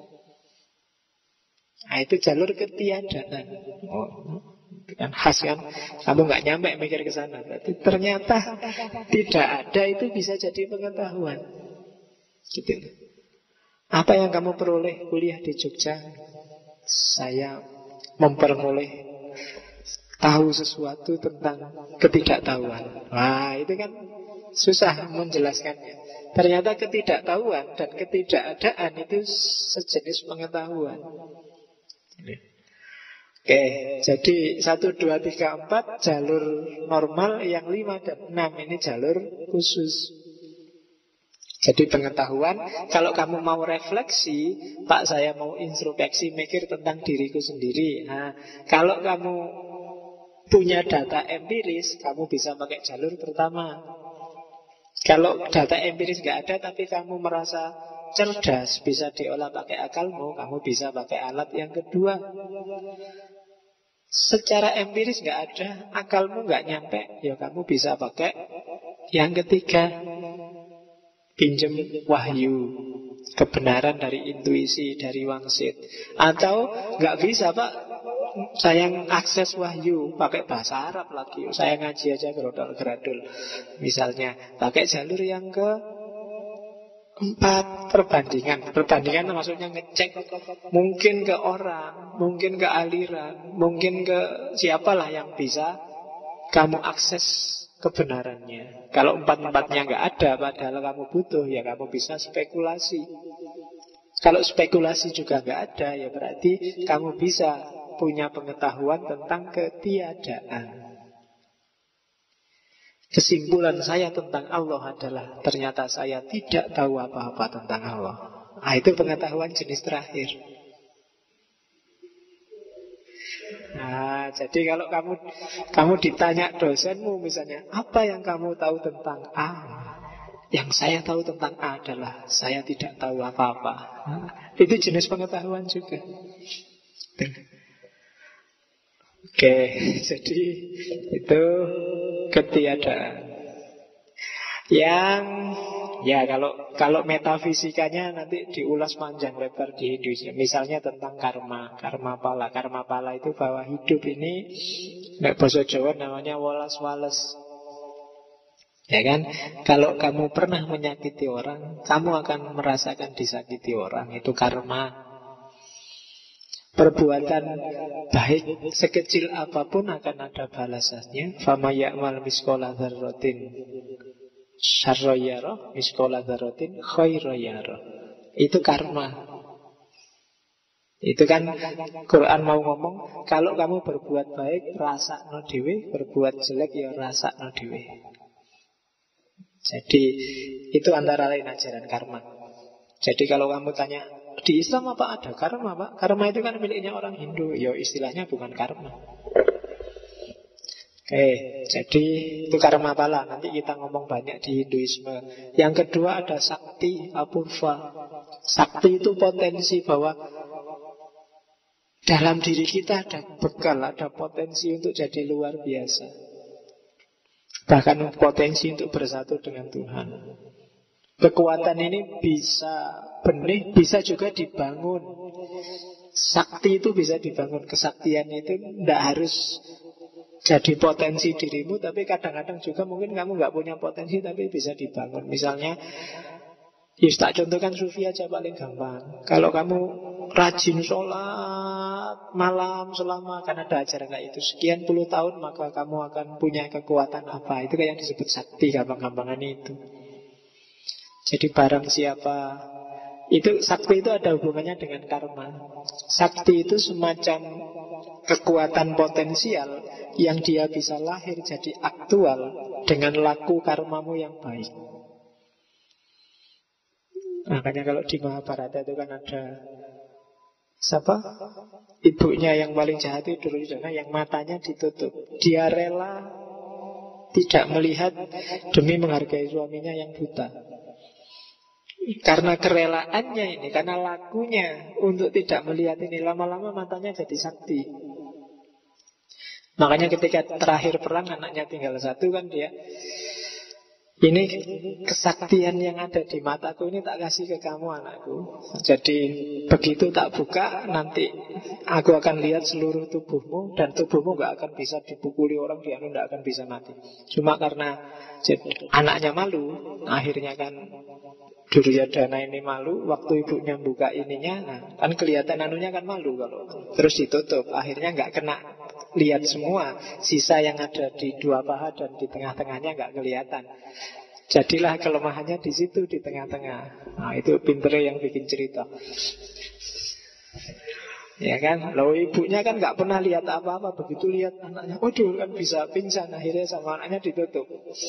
Nah, itu jalur ketiadaan. Oh, kan khas kan, kamu nggak nyampe mikir ke sana. Berarti ternyata tidak ada itu bisa jadi pengetahuan. Gitu. Apa yang kamu peroleh kuliah di Jogja? Saya memperoleh tahu sesuatu tentang ketidaktahuan. Wah, itu kan susah menjelaskannya. Ternyata ketidaktahuan dan ketidakadaan itu sejenis pengetahuan. Oke, jadi satu, dua, tiga, empat jalur normal, yang lima dan enam ini jalur khusus. Jadi pengetahuan, kalau kamu mau refleksi, Pak saya mau introspeksi, mikir tentang diriku sendiri. Nah, kalau kamu punya data empiris, kamu bisa pakai jalur pertama. Kalau data empiris nggak ada, tapi kamu merasa cerdas, bisa diolah pakai akalmu, kamu bisa pakai alat yang kedua. Secara empiris nggak ada, akalmu nggak nyampe, ya kamu bisa pakai yang ketiga, pinjem wahyu, kebenaran dari intuisi, dari wangsit. Atau nggak bisa Pak, saya akses wahyu pakai bahasa Arab lagi, saya ngaji aja gerodol-geradul. Misalnya pakai jalur yang ke empat, perbandingan. Perbandingan maksudnya ngecek, mungkin ke orang, mungkin ke aliran, mungkin ke siapalah yang bisa kamu akses kebenarannya. Kalau empat-empatnya nggak ada, padahal kamu butuh, ya kamu bisa spekulasi. Kalau spekulasi juga nggak ada, ya berarti kamu bisa punya pengetahuan tentang ketiadaan. Kesimpulan saya tentang Allah adalah ternyata saya tidak tahu apa-apa tentang Allah. Nah, itu pengetahuan jenis terakhir. Nah, jadi kalau kamu kamu ditanya dosenmu misalnya, apa yang kamu tahu tentang A? Yang saya tahu tentang A adalah saya tidak tahu apa-apa. Nah, itu jenis pengetahuan juga. Oke, jadi itu ketiadaan. Yang Ya kalau kalau metafisikanya nanti diulas panjang lebar di Hinduisme. Misalnya tentang karma, karma pala. Karma pala itu bahwa hidup ini, nek basa Jawa namanya wolas wales. Ya kan? Kalau kamu pernah menyakiti orang, kamu akan merasakan disakiti orang. Itu karma. Perbuatan baik sekecil apapun akan ada balasannya. Fama ya'mal miskola dzarratin syarra yara, miskola dzarratin khaira yara. Itu karma. Itu kan Quran mau ngomong, kalau kamu berbuat baik rasakno dhewe, berbuat jelek ya rasakno dhewe. Jadi itu antara lain ajaran karma. Jadi kalau kamu tanya, di Islam apa ada karma, Pak? Karma itu kan miliknya orang Hindu. Ya istilahnya bukan karma. Oke, jadi itu karma pala. Nanti kita ngomong banyak di Hinduisme. Yang kedua ada sakti apurva. Sakti itu potensi bahwa dalam diri kita ada bekal, ada potensi untuk jadi luar biasa. Bahkan potensi untuk bersatu dengan Tuhan. Kekuatan ini bisa benih, bisa juga dibangun. Sakti itu bisa dibangun. Kesaktian itu tidak harus jadi potensi dirimu, tapi kadang-kadang juga mungkin kamu nggak punya potensi, tapi bisa dibangun. Misalnya, Yus tak contohkan sufi aja paling gampang. Kalau kamu rajin sholat malam selama, kan ada ajaran kayak itu, sekian puluh tahun, maka kamu akan punya kekuatan apa. Itu kayak yang disebut sakti, gampang-gampangan itu. Jadi barang siapa, itu sakti itu ada hubungannya dengan karma. Sakti itu semacam kekuatan potensial yang dia bisa lahir jadi aktual dengan laku karmamu yang baik. Makanya kalau di Mahabharata itu kan ada siapa? Ibunya yang paling jahat itu Duryodhana, yang matanya ditutup. Dia rela tidak melihat demi menghargai suaminya yang buta. Karena kerelaannya ini, karena lakunya untuk tidak melihat ini, lama-lama matanya jadi sakti. Makanya ketika terakhir perang anaknya tinggal satu kan dia, ini kesaktian yang ada di mataku ini tak kasih ke kamu anakku. Jadi begitu tak buka, nanti aku akan lihat seluruh tubuhmu, dan tubuhmu gak akan bisa dipukuli orang, dia gak akan bisa mati. Cuma karena anaknya malu, akhirnya kan Duryodhana ini malu. Waktu ibunya buka ininya, nah, kan kelihatan anunya kan malu kalau terus ditutup, akhirnya gak kena lihat semua. Sisa yang ada di dua paha dan di tengah-tengahnya gak kelihatan. Jadilah kelemahannya di situ, di tengah-tengah. Nah itu pinternya yang bikin cerita. Ya kan, lalu ibunya kan gak pernah lihat apa-apa. Begitu lihat anaknya, waduh kan bisa pingsan. Akhirnya sama anaknya ditutup.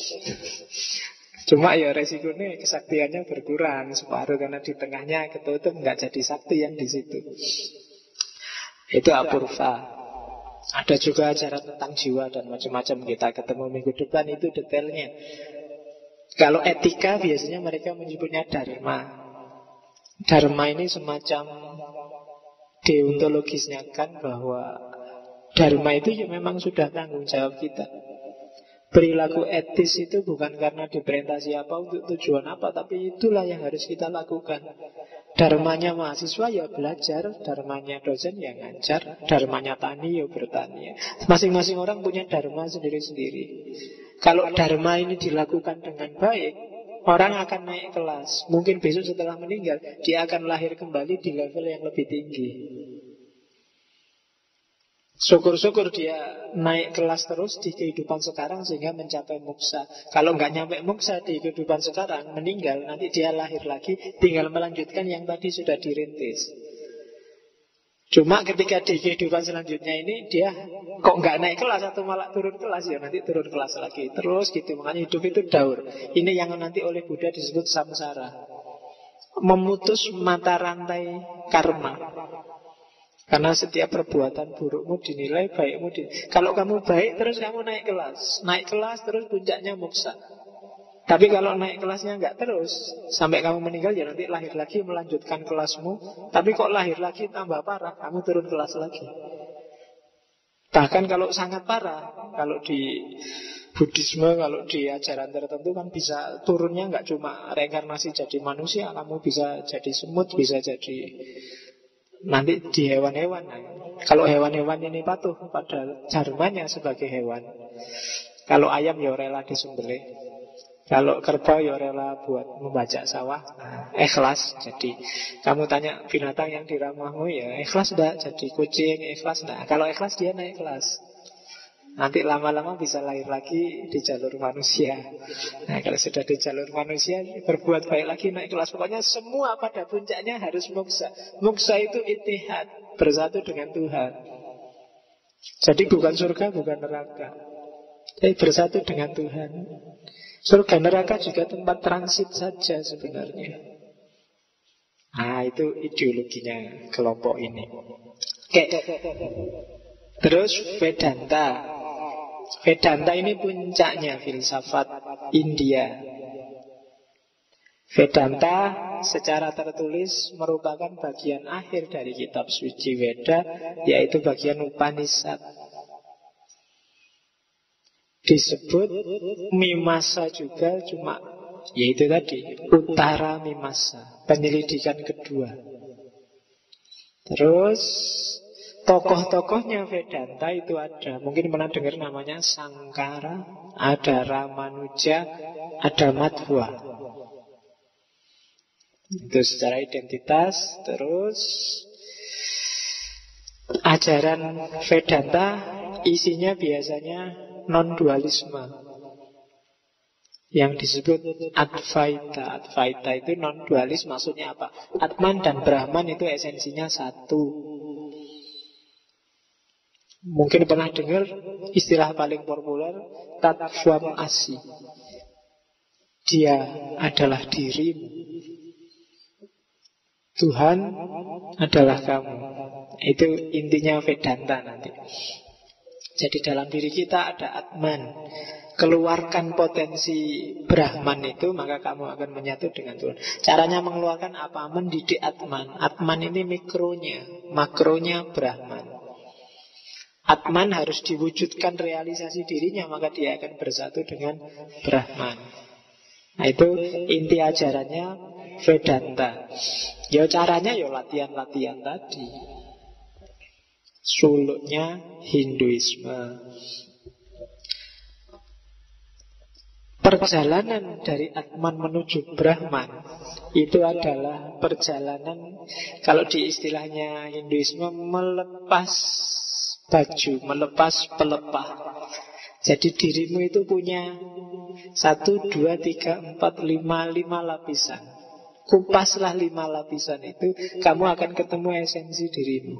Cuma ya resikonya kesaktiannya berkurang separuh, karena di tengahnya ketutup, nggak jadi sakti yang di situ. Itu apurva. Ada juga ajaran tentang jiwa dan macam-macam, kita ketemu minggu depan itu detailnya. Kalau etika biasanya mereka menyebutnya dharma. Dharma ini semacam deontologisnya kan, bahwa dharma itu ya memang sudah tanggung jawab kita. Perilaku etis itu bukan karena diperintah siapa untuk tujuan apa, tapi itulah yang harus kita lakukan. Dharmanya mahasiswa ya belajar, dharmanya dosen ya ngajar, dharmanya tani ya bertani. Masing-masing orang punya dharma sendiri-sendiri. Kalau dharma ini dilakukan dengan baik, orang akan naik kelas. Mungkin besok setelah meninggal, dia akan lahir kembali di level yang lebih tinggi. Syukur-syukur dia naik kelas terus di kehidupan sekarang sehingga mencapai moksa. Kalau nggak nyampe moksa di kehidupan sekarang, meninggal, nanti dia lahir lagi, tinggal melanjutkan yang tadi sudah dirintis. Cuma ketika di kehidupan selanjutnya ini dia kok nggak naik kelas atau malah turun kelas, ya nanti turun kelas lagi. Terus gitu, makanya hidup itu daur. Ini yang nanti oleh Buddha disebut samsara, memutus mata rantai karma. Karena setiap perbuatan burukmu dinilai, baikmu dinilai. Kalau kamu baik terus kamu naik kelas, naik kelas terus puncaknya moksa. Tapi kalau naik kelasnya nggak terus, sampai kamu meninggal ya nanti lahir lagi melanjutkan kelasmu. Tapi kok lahir lagi tambah parah, kamu turun kelas lagi. Bahkan kalau sangat parah, kalau di Buddhisme kalau di ajaran tertentu kan bisa turunnya nggak cuma reinkarnasi jadi manusia, kamu bisa jadi semut, bisa jadi nanti di hewan-hewan. Nah, kalau hewan-hewan ini patuh pada jarmannya sebagai hewan. Kalau ayam ya rela disembelih. Kalau kerbau ya rela buat membajak sawah. Nah, ikhlas. Jadi kamu tanya binatang yang di rumahmu ya ikhlas enggak? Jadi kucing ikhlas enggak? Kalau ikhlas dia naik kelas. Nanti lama-lama bisa lahir lagi di jalur manusia. Nah kalau sudah di jalur manusia berbuat baik lagi naik kelas. Pokoknya semua pada puncaknya harus muksa. Muksa itu ittihad, bersatu dengan Tuhan. Jadi bukan surga, bukan neraka, tapi bersatu dengan Tuhan. Surga neraka juga tempat transit saja sebenarnya. Nah itu ideologinya kelompok ini. Oke. Terus Vedanta. Vedanta ini puncaknya filsafat India. Vedanta secara tertulis merupakan bagian akhir dari kitab suci Veda, yaitu bagian Upanishad. Disebut Mimasa juga, cuma yaitu tadi Utara Mimasa, penyelidikan kedua. Terus tokoh-tokohnya Vedanta itu ada, mungkin pernah dengar namanya Sankara, ada Ramanuja, ada Madhva. Itu secara identitas. Terus ajaran Vedanta isinya biasanya non-dualisme, yang disebut Advaita. Advaita itu non-dualis, maksudnya apa? Atman dan Brahman itu esensinya satu. Mungkin pernah dengar istilah paling populer Tattvam Asi. Dia adalah dirimu, Tuhan adalah kamu. Itu intinya Vedanta nanti. Jadi dalam diri kita ada Atman. Keluarkan potensi Brahman itu, maka kamu akan menyatu dengan Tuhan. Caranya mengeluarkan apa? Mendidik Atman. Atman ini mikronya, makronya Brahman. Atman harus diwujudkan realisasi dirinya, maka dia akan bersatu dengan Brahman. Nah itu inti ajarannya Vedanta. Ya caranya ya latihan-latihan tadi. Suluknya Hinduisme. Perjalanan dari Atman menuju Brahman itu adalah perjalanan, kalau di istilahnya Hinduisme, melepas baju, melepas pelepah. Jadi dirimu itu punya satu, dua, tiga, empat, lima, lima lapisan. Kupaslah lima lapisan itu, kamu akan ketemu esensi dirimu.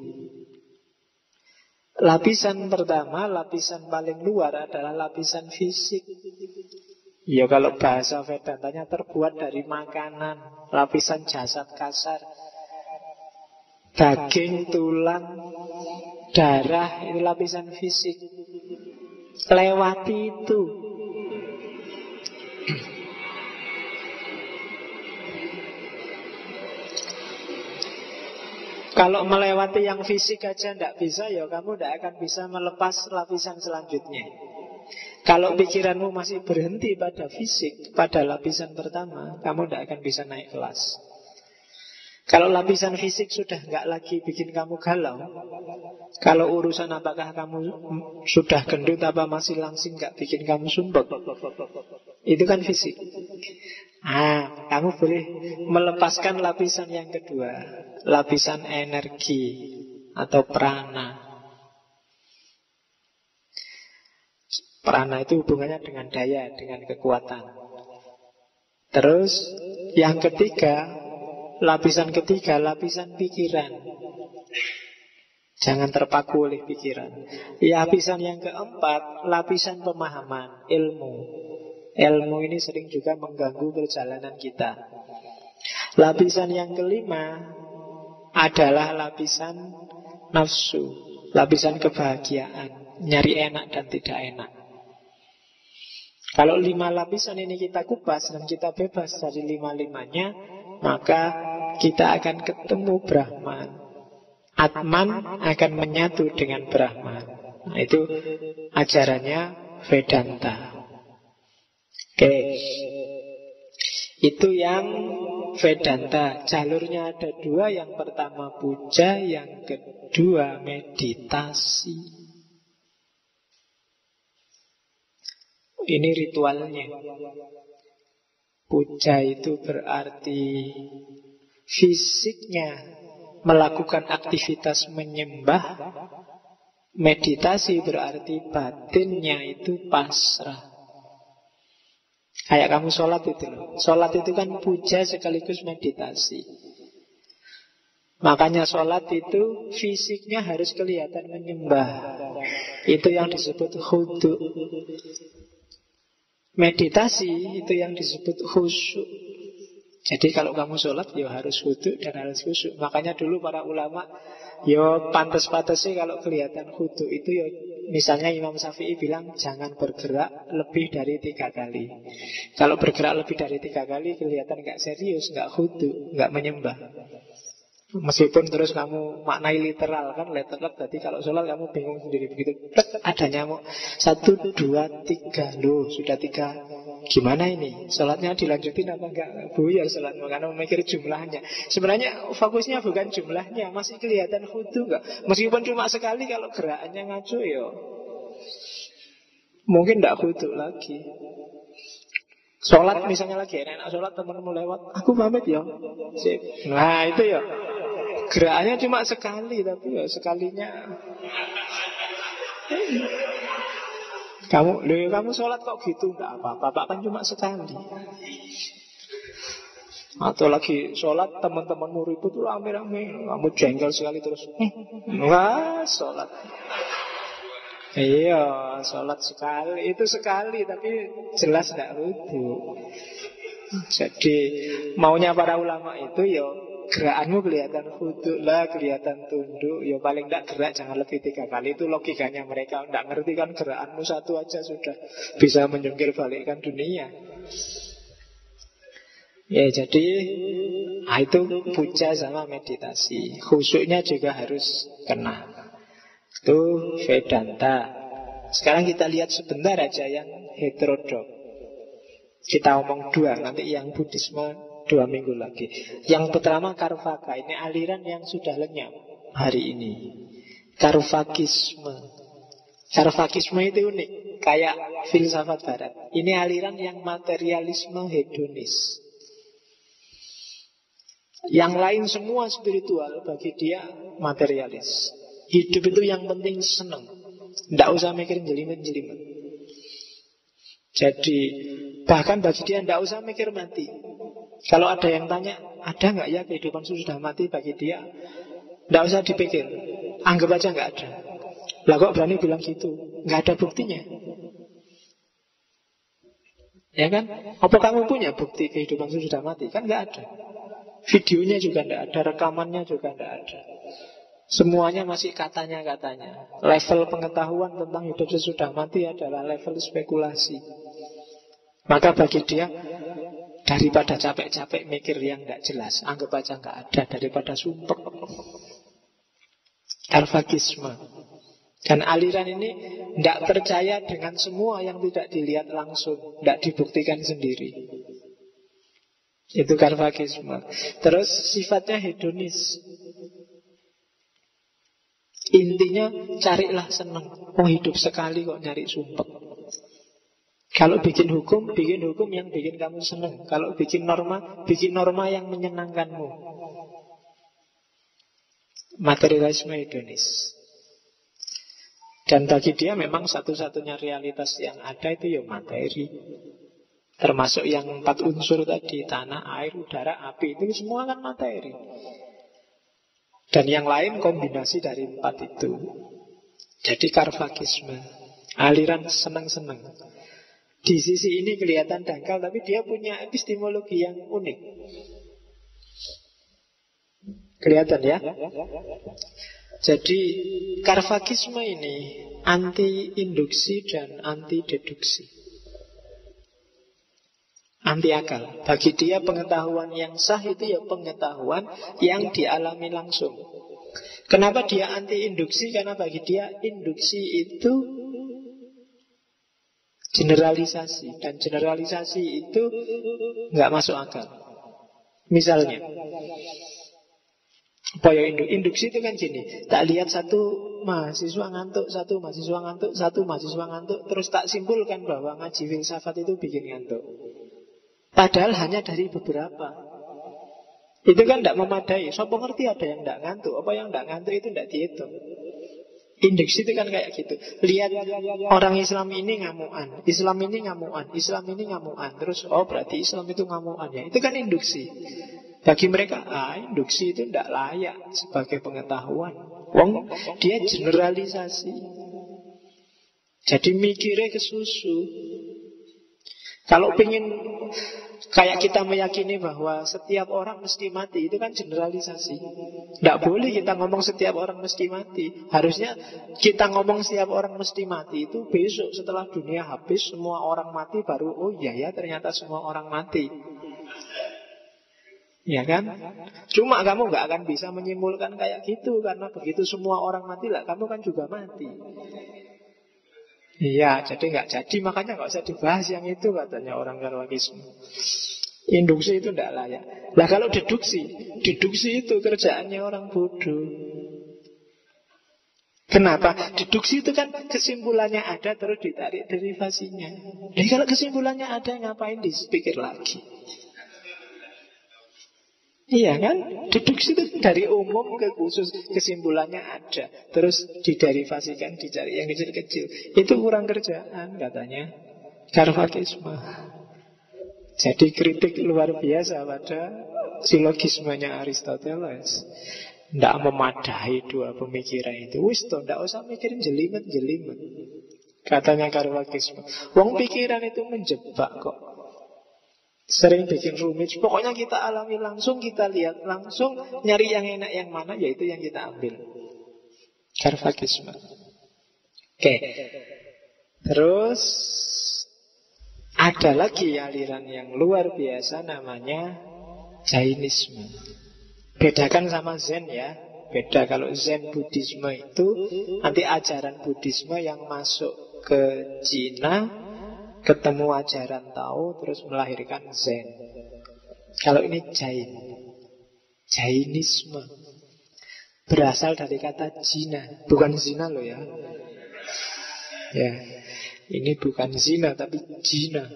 Lapisan pertama, lapisan paling luar adalah lapisan fisik. Ya kalau bahasa Vedantanya terbuat dari makanan, lapisan jasad kasar, daging, tulang, darah, itu lapisan fisik. Lewati itu. Kalau melewati yang fisik aja tidak bisa, ya kamu tidak akan bisa melepas lapisan selanjutnya. Kalau pikiranmu masih berhenti pada fisik, pada lapisan pertama, kamu tidak akan bisa naik kelas. Kalau lapisan fisik sudah nggak lagi bikin kamu galau, kalau urusan apakah kamu sudah gendut apa masih langsing nggak bikin kamu sumpek, itu kan fisik. Ah, kamu boleh melepaskan lapisan yang kedua, lapisan energi atau prana. Prana itu hubungannya dengan daya, dengan kekuatan. Terus yang ketiga, lapisan ketiga, lapisan pikiran. Jangan terpaku oleh pikiran. Lapisan yang keempat, lapisan pemahaman, ilmu. Ilmu ini sering juga mengganggu perjalanan kita. Lapisan yang kelima adalah lapisan nafsu, lapisan kebahagiaan, nyari enak dan tidak enak. Kalau lima lapisan ini kita kupas dan kita bebas dari lima-limanya, maka kita akan ketemu Brahman. Atman akan menyatu dengan Brahman. Nah, itu ajarannya Vedanta. Oke, itu yang Vedanta. Jalurnya ada dua. Yang pertama puja, yang kedua meditasi. Ini ritualnya. Puja itu berarti fisiknya melakukan aktivitas menyembah. Meditasi berarti batinnya itu pasrah. Kayak kamu sholat itu loh. Sholat itu kan puja sekaligus meditasi. Makanya sholat itu fisiknya harus kelihatan menyembah. Itu yang disebut khudu. Meditasi itu yang disebut khusyuk. Jadi kalau kamu sholat ya harus khudu dan harus khusyuk. Makanya dulu para ulama ya pantas-pantas sih kalau kelihatan khudu itu ya. Misalnya Imam Syafi'i bilang jangan bergerak lebih dari tiga kali. Kalau bergerak lebih dari tiga kali kelihatan gak serius, gak khudu, gak menyembah. Meskipun terus kamu maknai literal kan, literal tadi kalau sholat kamu bingung sendiri begitu. Ada nyamuk satu, dua, tiga, loh sudah tiga. Gimana ini? Sholatnya dilanjutin apa enggak? Buyar sholat, karena memikir jumlahnya. Sebenarnya fokusnya bukan jumlahnya, masih kelihatan khudu enggak? Meskipun cuma sekali, kalau gerakannya ngaco ya mungkin enggak khudu lagi. Sholat misalnya lagi enak sholat, temanmu lewat, aku pamit ya. Sip. Nah itu ya, gerakannya cuma sekali, tapi ya sekalinya Kamu, loh, kamu sholat kok gitu? Enggak apa-apa, Pak, kan cuma sekali. Atau lagi sholat teman-temanmu ribut tuh rame-rame, kamu jengkel sekali terus, wah sholat. Iya, sholat sekali, itu sekali, tapi jelas tidak rujuk. Jadi maunya para ulama itu ya gerakanmu kelihatan khudu lah, kelihatan tunduk. Ya paling tidak gerak jangan lebih tiga kali. Itu logikanya mereka. Tidak ngerti kan gerakanmu satu aja sudah bisa menjungkir balikkan dunia. Ya jadi nah, itu puja sama meditasi. Khusyuknya juga harus kena. Itu Vedanta. Sekarang kita lihat sebentar aja yang heterodok. Kita omong dua, nanti yang Buddhisme dua minggu lagi. Yang pertama Karvaka, ini aliran yang sudah lenyap hari ini. Karvakisme. Karvakisme itu unik, kayak filsafat barat. Ini aliran yang materialisme hedonis. Yang lain semua spiritual, bagi dia materialis. Hidup itu yang penting senang, tidak usah mikir jelimet-jelimet. Jadi bahkan bagi dia tidak usah mikir mati. Kalau ada yang tanya, ada nggak ya kehidupan sudah mati, bagi dia tidak usah dipikir, anggap aja nggak ada. Lah kok berani bilang gitu? Nggak ada buktinya. Ya kan? Apa kamu punya bukti kehidupan sudah mati? Kan nggak ada. Videonya juga tidak ada, rekamannya juga tidak ada. Semuanya masih katanya-katanya. Level pengetahuan tentang hidup sesudah mati adalah level spekulasi. Maka bagi dia, daripada capek-capek mikir yang tidak jelas, anggap aja nggak ada, daripada sumpek. Karvakisme. Dan aliran ini tidak percaya dengan semua yang tidak dilihat langsung, tidak dibuktikan sendiri. Itu Karvakisme. Terus sifatnya hedonis. Intinya carilah senang. Oh hidup sekali kok nyari sumpek. Kalau bikin hukum, bikin hukum yang bikin kamu senang. Kalau bikin norma, bikin norma yang menyenangkanmu. Materialisme hedonis. Dan bagi dia memang satu-satunya realitas yang ada itu ya materi. Termasuk yang empat unsur tadi, tanah, air, udara, api, itu semua kan materi. Dan yang lain kombinasi dari empat itu. Jadi Karvakisme, aliran senang-senang. Di sisi ini kelihatan dangkal, tapi dia punya epistemologi yang unik. Kelihatan ya? Jadi Karvakisme ini anti-induksi dan anti-deduksi, anti akal. Bagi dia pengetahuan yang sah itu ya pengetahuan yang dialami langsung. Kenapa dia anti-induksi? Karena bagi dia induksi itu Generalisasi. Dan generalisasi itu nggak masuk akal. Misalnya, apa ya induk? Induksi itu kan gini, tak lihat satu mahasiswa ngantuk, satu mahasiswa ngantuk, satu mahasiswa ngantuk, terus tak simpulkan bahwa ngaji filsafat itu bikin ngantuk. Padahal hanya dari beberapa. Itu kan tidak memadai. Sopo ngerti ada yang tidak ngantuk, apa yang tidak ngantuk itu tidak dihitung. Induksi itu kan kayak gitu. Lihat orang Islam ini ngamuan, Islam ini ngamuan, Islam ini ngamuan. Terus oh berarti Islam itu ngamuan ya. Itu kan induksi. Bagi mereka ah, induksi itu tidak layak sebagai pengetahuan. Wong dia generalisasi. Jadi mikirnya ke susu. Kalau pengen kayak kita meyakini bahwa setiap orang mesti mati, itu kan generalisasi. Tidak boleh kita ngomong setiap orang mesti mati. Harusnya kita ngomong setiap orang mesti mati itu besok setelah dunia habis, semua orang mati baru oh iya ya ternyata semua orang mati. Ya kan? Cuma kamu gak akan bisa menyimpulkan kayak gitu, karena begitu semua orang mati lah kamu kan juga mati. Iya, jadi nggak jadi, makanya nggak usah dibahas yang itu, katanya orang Karwakisme. Induksi itu tidak layak. Lah kalau deduksi, deduksi itu kerjaannya orang bodoh. Kenapa? Deduksi itu kan kesimpulannya ada terus ditarik derivasinya. Jadi kalau kesimpulannya ada, ngapain dipikir lagi? Iya kan? Deduksi itu dari umum ke khusus, kesimpulannya ada, terus diderivasikan, dicari yang kecil-kecil. Itu kurang kerjaan katanya Karwakisme. Jadi kritik luar biasa pada silogismenya Aristoteles. Tidak memadai dua pemikiran itu. Wis toh, tidak usah mikirin jelimet-jelimet, katanya Karwakisme. Wong pikiran itu menjebak kok. Sering bikin rumit. Pokoknya kita alami langsung, kita lihat langsung, nyari yang enak yang mana, yaitu yang kita ambil. Karwakisme. Oke. Terus ada lagi aliran yang luar biasa, namanya Jainisme. Bedakan sama Zen ya. Beda, kalau Zen Buddhisme itu nanti ajaran Buddhisme yang masuk ke Cina, ketemu ajaran Tao, terus melahirkan Zen. Kalau ini Jain, Jainisme berasal dari kata Jina, bukan zina loh ya. Ya, ini bukan zina tapi Jina.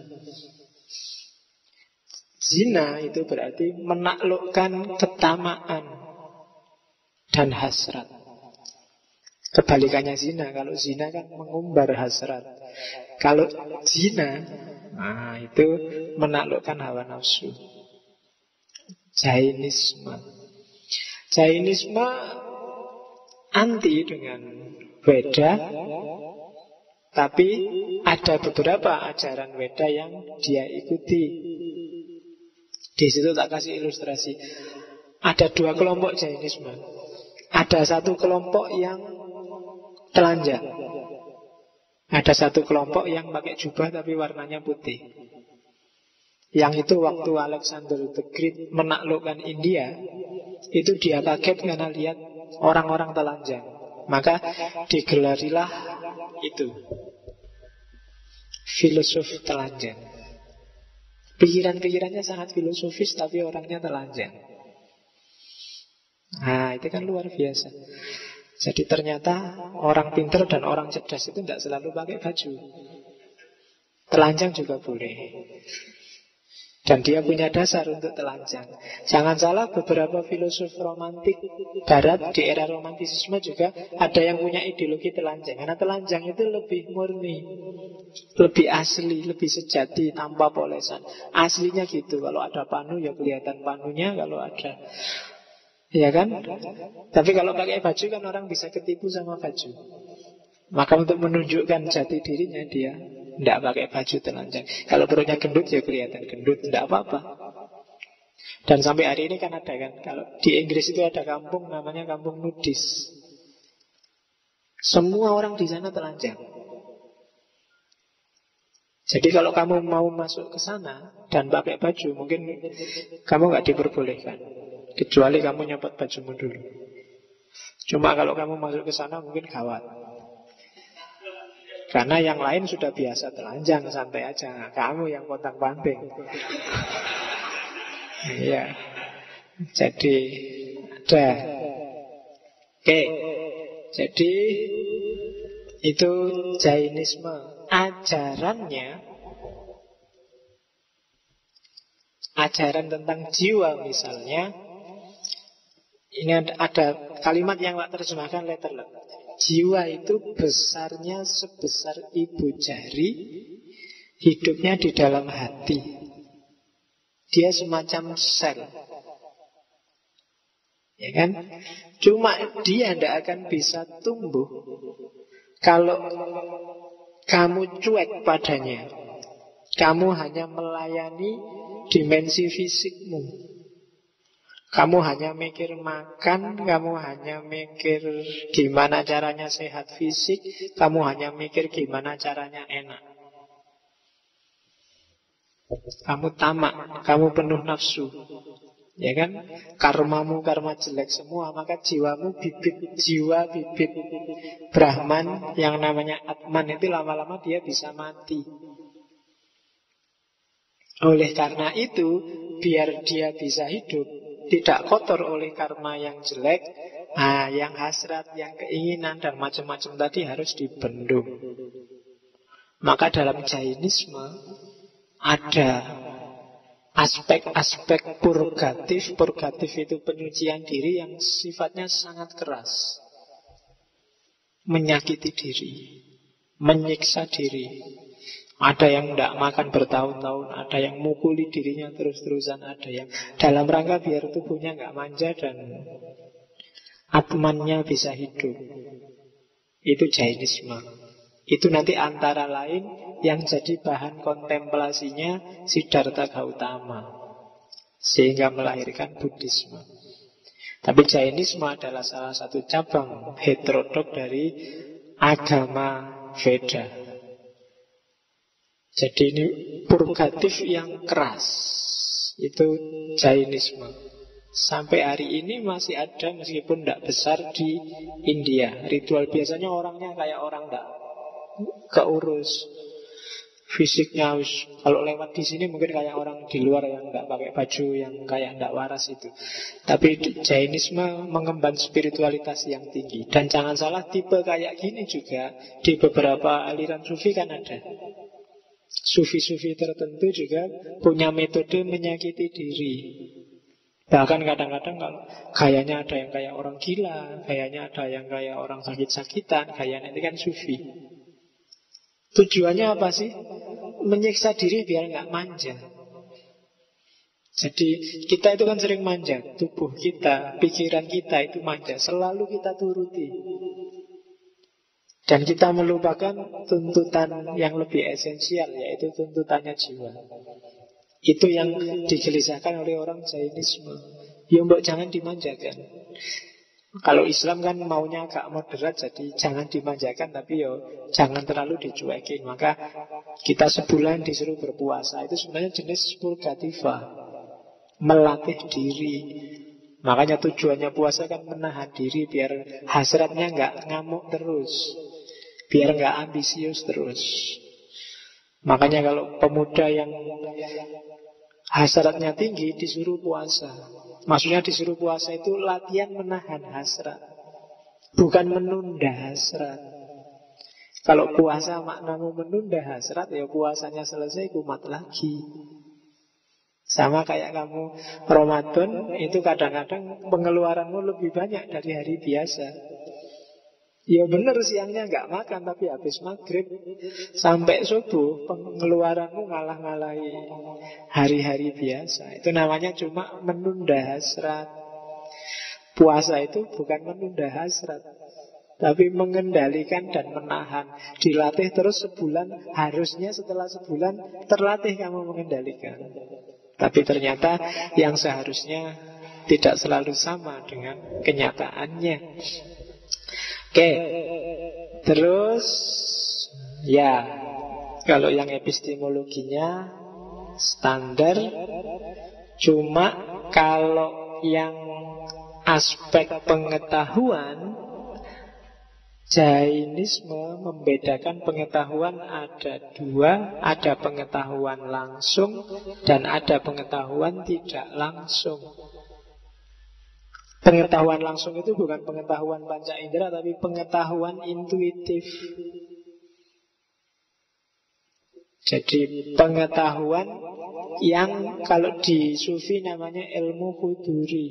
Zina itu berarti menaklukkan ketamaan dan hasrat. Kebalikannya zina. Kalau zina kan mengumbar hasrat. Kalau zina, nah itu menaklukkan hawa nafsu. Jainisme. Jainisme anti dengan Weda, tapi ada beberapa ajaran Weda yang dia ikuti. Di situ tak kasih ilustrasi. Ada dua kelompok Jainisme. Ada satu kelompok yang telanjang. Ada satu kelompok yang pakai jubah tapi warnanya putih. Yang itu waktu Alexander the Great menaklukkan India, itu dia kaget karena lihat orang-orang telanjang. Maka digelarilah itu, filosof telanjang. Pikiran-pikirannya sangat filosofis tapi orangnya telanjang. Nah, itu kan luar biasa. Jadi ternyata orang pintar dan orang cerdas itu tidak selalu pakai baju. Telanjang juga boleh. Dan dia punya dasar untuk telanjang. Jangan salah, beberapa filosof romantik barat di era romantisisme juga ada yang punya ideologi telanjang. Karena telanjang itu lebih murni, lebih asli, lebih sejati, tanpa polesan. Aslinya gitu. Kalau ada panu ya kelihatan panunya. Kalau ada, ya kan? Tapi kalau pakai baju kan orang bisa ketipu sama baju. Maka untuk menunjukkan jati dirinya dia tidak pakai baju telanjang. Kalau perutnya gendut ya kelihatan gendut, tidak apa-apa. Dan sampai hari ini kan ada kan, kalau di Inggris itu ada kampung namanya kampung nudis. Semua orang di sana telanjang. Jadi kalau kamu mau masuk ke sana dan pakai baju, mungkin kamu nggak diperbolehkan, kecuali kamu nyopot bajumu dulu. Cuma kalau kamu masuk ke sana mungkin gawat. Karena yang lain sudah biasa telanjang, santai aja. Kamu yang pontang-panting. Iya. Jadi ada. Oke. Jadi itu Jainisme. Ajarannya, ajaran tentang jiwa misalnya, ini ada, ada kalimat yang tak terjemahkan letter luck. Jiwa itu besarnya sebesar ibu jari, hidupnya di dalam hati. Dia semacam sel, ya kan? Cuma dia tidak akan bisa tumbuh kalau kamu cuek padanya. Kamu hanya melayani dimensi fisikmu. Kamu hanya mikir makan, kamu hanya mikir gimana caranya sehat fisik, kamu hanya mikir gimana caranya enak. Kamu tamak, kamu penuh nafsu, ya kan? Karmamu karma jelek semua, maka jiwamu bibit jiwa, bibit Brahman yang namanya Atman itu lama-lama dia bisa mati. Oleh karena itu, biar dia bisa hidup, tidak kotor oleh karma yang jelek, nah, yang hasrat, yang keinginan dan macam-macam tadi harus dibendung. Maka dalam Jainisme ada aspek-aspek purgatif. Purgatif itu penyucian diri yang sifatnya sangat keras, menyakiti diri, menyiksa diri. Ada yang tidak makan bertahun-tahun, ada yang mukuli dirinya terus-terusan, ada yang dalam rangka biar tubuhnya nggak manja dan atmannya bisa hidup. Itu Jainisme. Itu nanti antara lain yang jadi bahan kontemplasinya Siddhartha Gautama, sehingga melahirkan Buddhisme. Tapi Jainisme adalah salah satu cabang heterodok dari agama Veda. Jadi ini purgatif yang keras. Itu Jainisme. Sampai hari ini masih ada, meskipun tidak besar di India. Ritual biasanya orangnya kayak orang tidak keurus, fisiknya harus, kalau lewat di sini mungkin kayak orang di luar yang nggak pakai baju, yang kayak tidak waras itu. Tapi Jainisme mengemban spiritualitas yang tinggi. Dan jangan salah, tipe kayak gini juga di beberapa aliran sufi kan ada. Sufi-sufi tertentu juga punya metode menyakiti diri. Bahkan kadang-kadang kalau gayanya ada yang kayak orang gila, gayanya ada yang kayak orang sakit-sakitan, gayanya itu kan sufi. Tujuannya apa sih? Menyiksa diri biar nggak manja. Jadi kita itu kan sering manja. Tubuh kita, pikiran kita itu manja. Selalu kita turuti. Dan kita melupakan tuntutan yang lebih esensial, yaitu tuntutannya jiwa. Itu yang digelisahkan oleh orang Jainisme. Ya mbok jangan dimanjakan. Kalau Islam kan maunya agak moderat, jadi jangan dimanjakan, tapi yo jangan terlalu dicuekin. Maka kita sebulan disuruh berpuasa. Itu sebenarnya jenis purgativa, melatih diri. Makanya tujuannya puasa kan menahan diri biar hasratnya nggak ngamuk terus, biar nggak ambisius terus. Makanya kalau pemuda yang hasratnya tinggi disuruh puasa. Maksudnya disuruh puasa itu latihan menahan hasrat, bukan menunda hasrat. Kalau puasa maknamu menunda hasrat, ya puasanya selesai kumat lagi. Sama kayak kamu Ramadan, itu kadang-kadang pengeluaranmu lebih banyak dari hari biasa. Ya benar siangnya nggak makan, tapi habis maghrib sampai subuh pengeluaranmu ngalah-ngalahi hari-hari biasa. Itu namanya cuma menunda hasrat. Puasa itu bukan menunda hasrat, tapi mengendalikan dan menahan. Dilatih terus sebulan, harusnya setelah sebulan terlatih kamu mengendalikan. Tapi ternyata yang seharusnya tidak selalu sama dengan kenyataannya. Oke, terus ya, kalau yang epistemologinya standar. Cuma kalau yang aspek pengetahuan, Jainisme membedakan pengetahuan ada dua. Ada pengetahuan langsung dan ada pengetahuan tidak langsung. Pengetahuan langsung itu bukan pengetahuan panca indera, tapi pengetahuan intuitif. Jadi pengetahuan yang kalau di Sufi namanya ilmu huduri.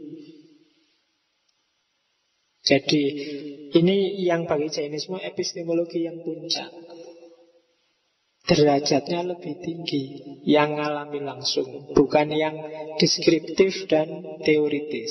Jadi ini yang bagi Jainisme epistemologi yang puncak. Derajatnya lebih tinggi, yang ngalami langsung, bukan yang deskriptif dan teoritis.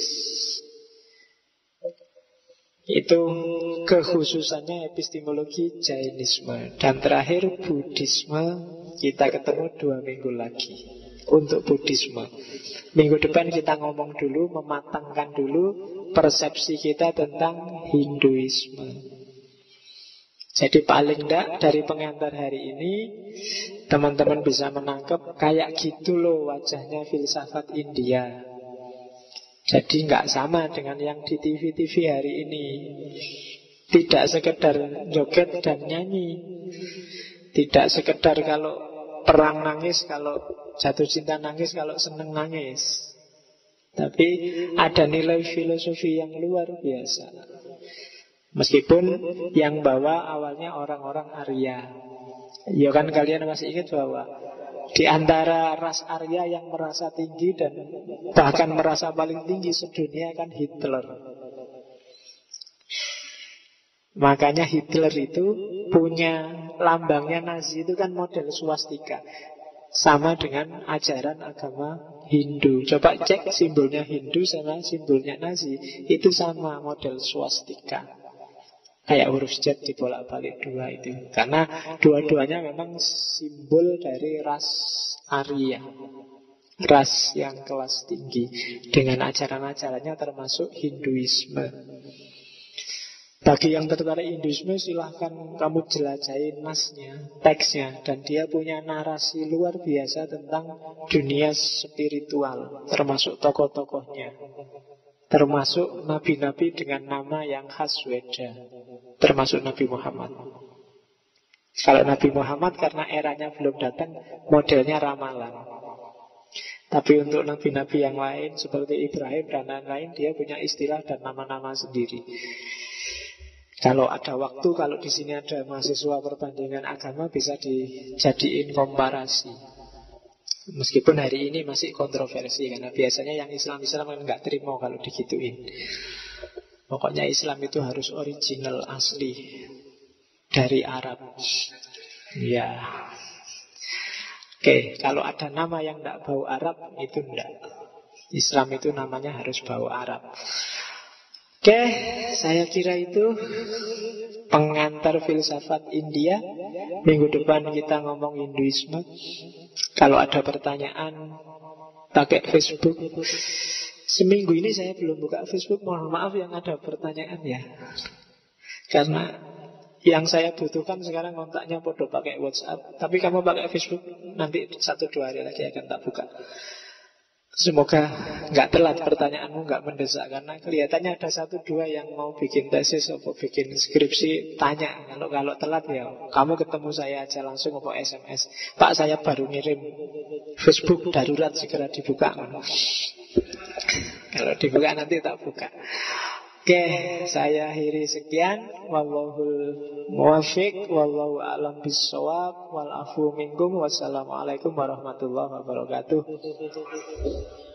Itu kekhususannya epistemologi Jainisme. Dan terakhir Buddhisme. Kita ketemu dua minggu lagi untuk Buddhisme. Minggu depan kita ngomong dulu, mematangkan dulu persepsi kita tentang Hinduisme. Jadi paling tidak dari pengantar hari ini teman-teman bisa menangkap kayak gitu loh wajahnya filsafat India. Jadi nggak sama dengan yang di T V-T V hari ini. Tidak sekedar joget dan nyanyi, tidak sekedar kalau perang nangis, kalau jatuh cinta nangis, kalau seneng nangis. Tapi ada nilai filosofi yang luar biasa. Meskipun yang bawa awalnya orang-orang Arya. Ya kan kalian masih ingat bahwa di antara ras Arya yang merasa tinggi dan bahkan merasa paling tinggi sedunia kan Hitler. Makanya Hitler itu punya lambangnya Nazi itu kan model swastika. Sama dengan ajaran agama Hindu. Coba cek simbolnya Hindu sama simbolnya Nazi. Itu sama model swastika. Kayak huruf Z dibolak-balik dua itu. Karena dua-duanya memang simbol dari ras Arya, ras yang kelas tinggi, dengan ajaran-ajarannya termasuk Hinduisme. Bagi yang tertarik Hinduisme, silahkan kamu jelajahin nasnya, teksnya. Dan dia punya narasi luar biasa tentang dunia spiritual, termasuk tokoh-tokohnya, termasuk nabi-nabi dengan nama yang khas Weda, termasuk Nabi Muhammad. Kalau Nabi Muhammad karena eranya belum datang, modelnya ramalan. Tapi untuk nabi-nabi yang lain seperti Ibrahim dan lain-lain, dia punya istilah dan nama-nama sendiri. Kalau ada waktu, kalau di sini ada mahasiswa perbandingan agama, bisa dijadiin komparasi. Meskipun hari ini masih kontroversi, karena biasanya yang Islam-Islam kan nggak terima kalau digituin. Pokoknya Islam itu harus original, asli, dari Arab. Ya. Oke, kalau ada nama yang tidak bau Arab, itu enggak. Islam itu namanya harus bau Arab. Oke, saya kira itu pengantar filsafat India. Minggu depan kita ngomong Hinduisme. Kalau ada pertanyaan, pakai Facebook. Seminggu ini saya belum buka Facebook. Mohon maaf yang ada pertanyaan ya. Karena yang saya butuhkan sekarang kontaknya podo pakai WhatsApp. Tapi kamu pakai Facebook, nanti satu dua hari lagi akan tak buka. Semoga nggak telat pertanyaanmu, nggak mendesak. Karena kelihatannya ada satu dua yang mau bikin tesis atau bikin skripsi. Tanya, kalau kalau telat ya kamu ketemu saya aja langsung atau S M S. Pak, saya baru ngirim, Facebook darurat, segera dibuka. Kalau dibuka nanti tak buka. Oke, saya akhiri sekian. Wallahul muwaffiq, wallahu a'lam bissawab, wal afu minkum. Wassalamualaikum warahmatullahi wabarakatuh.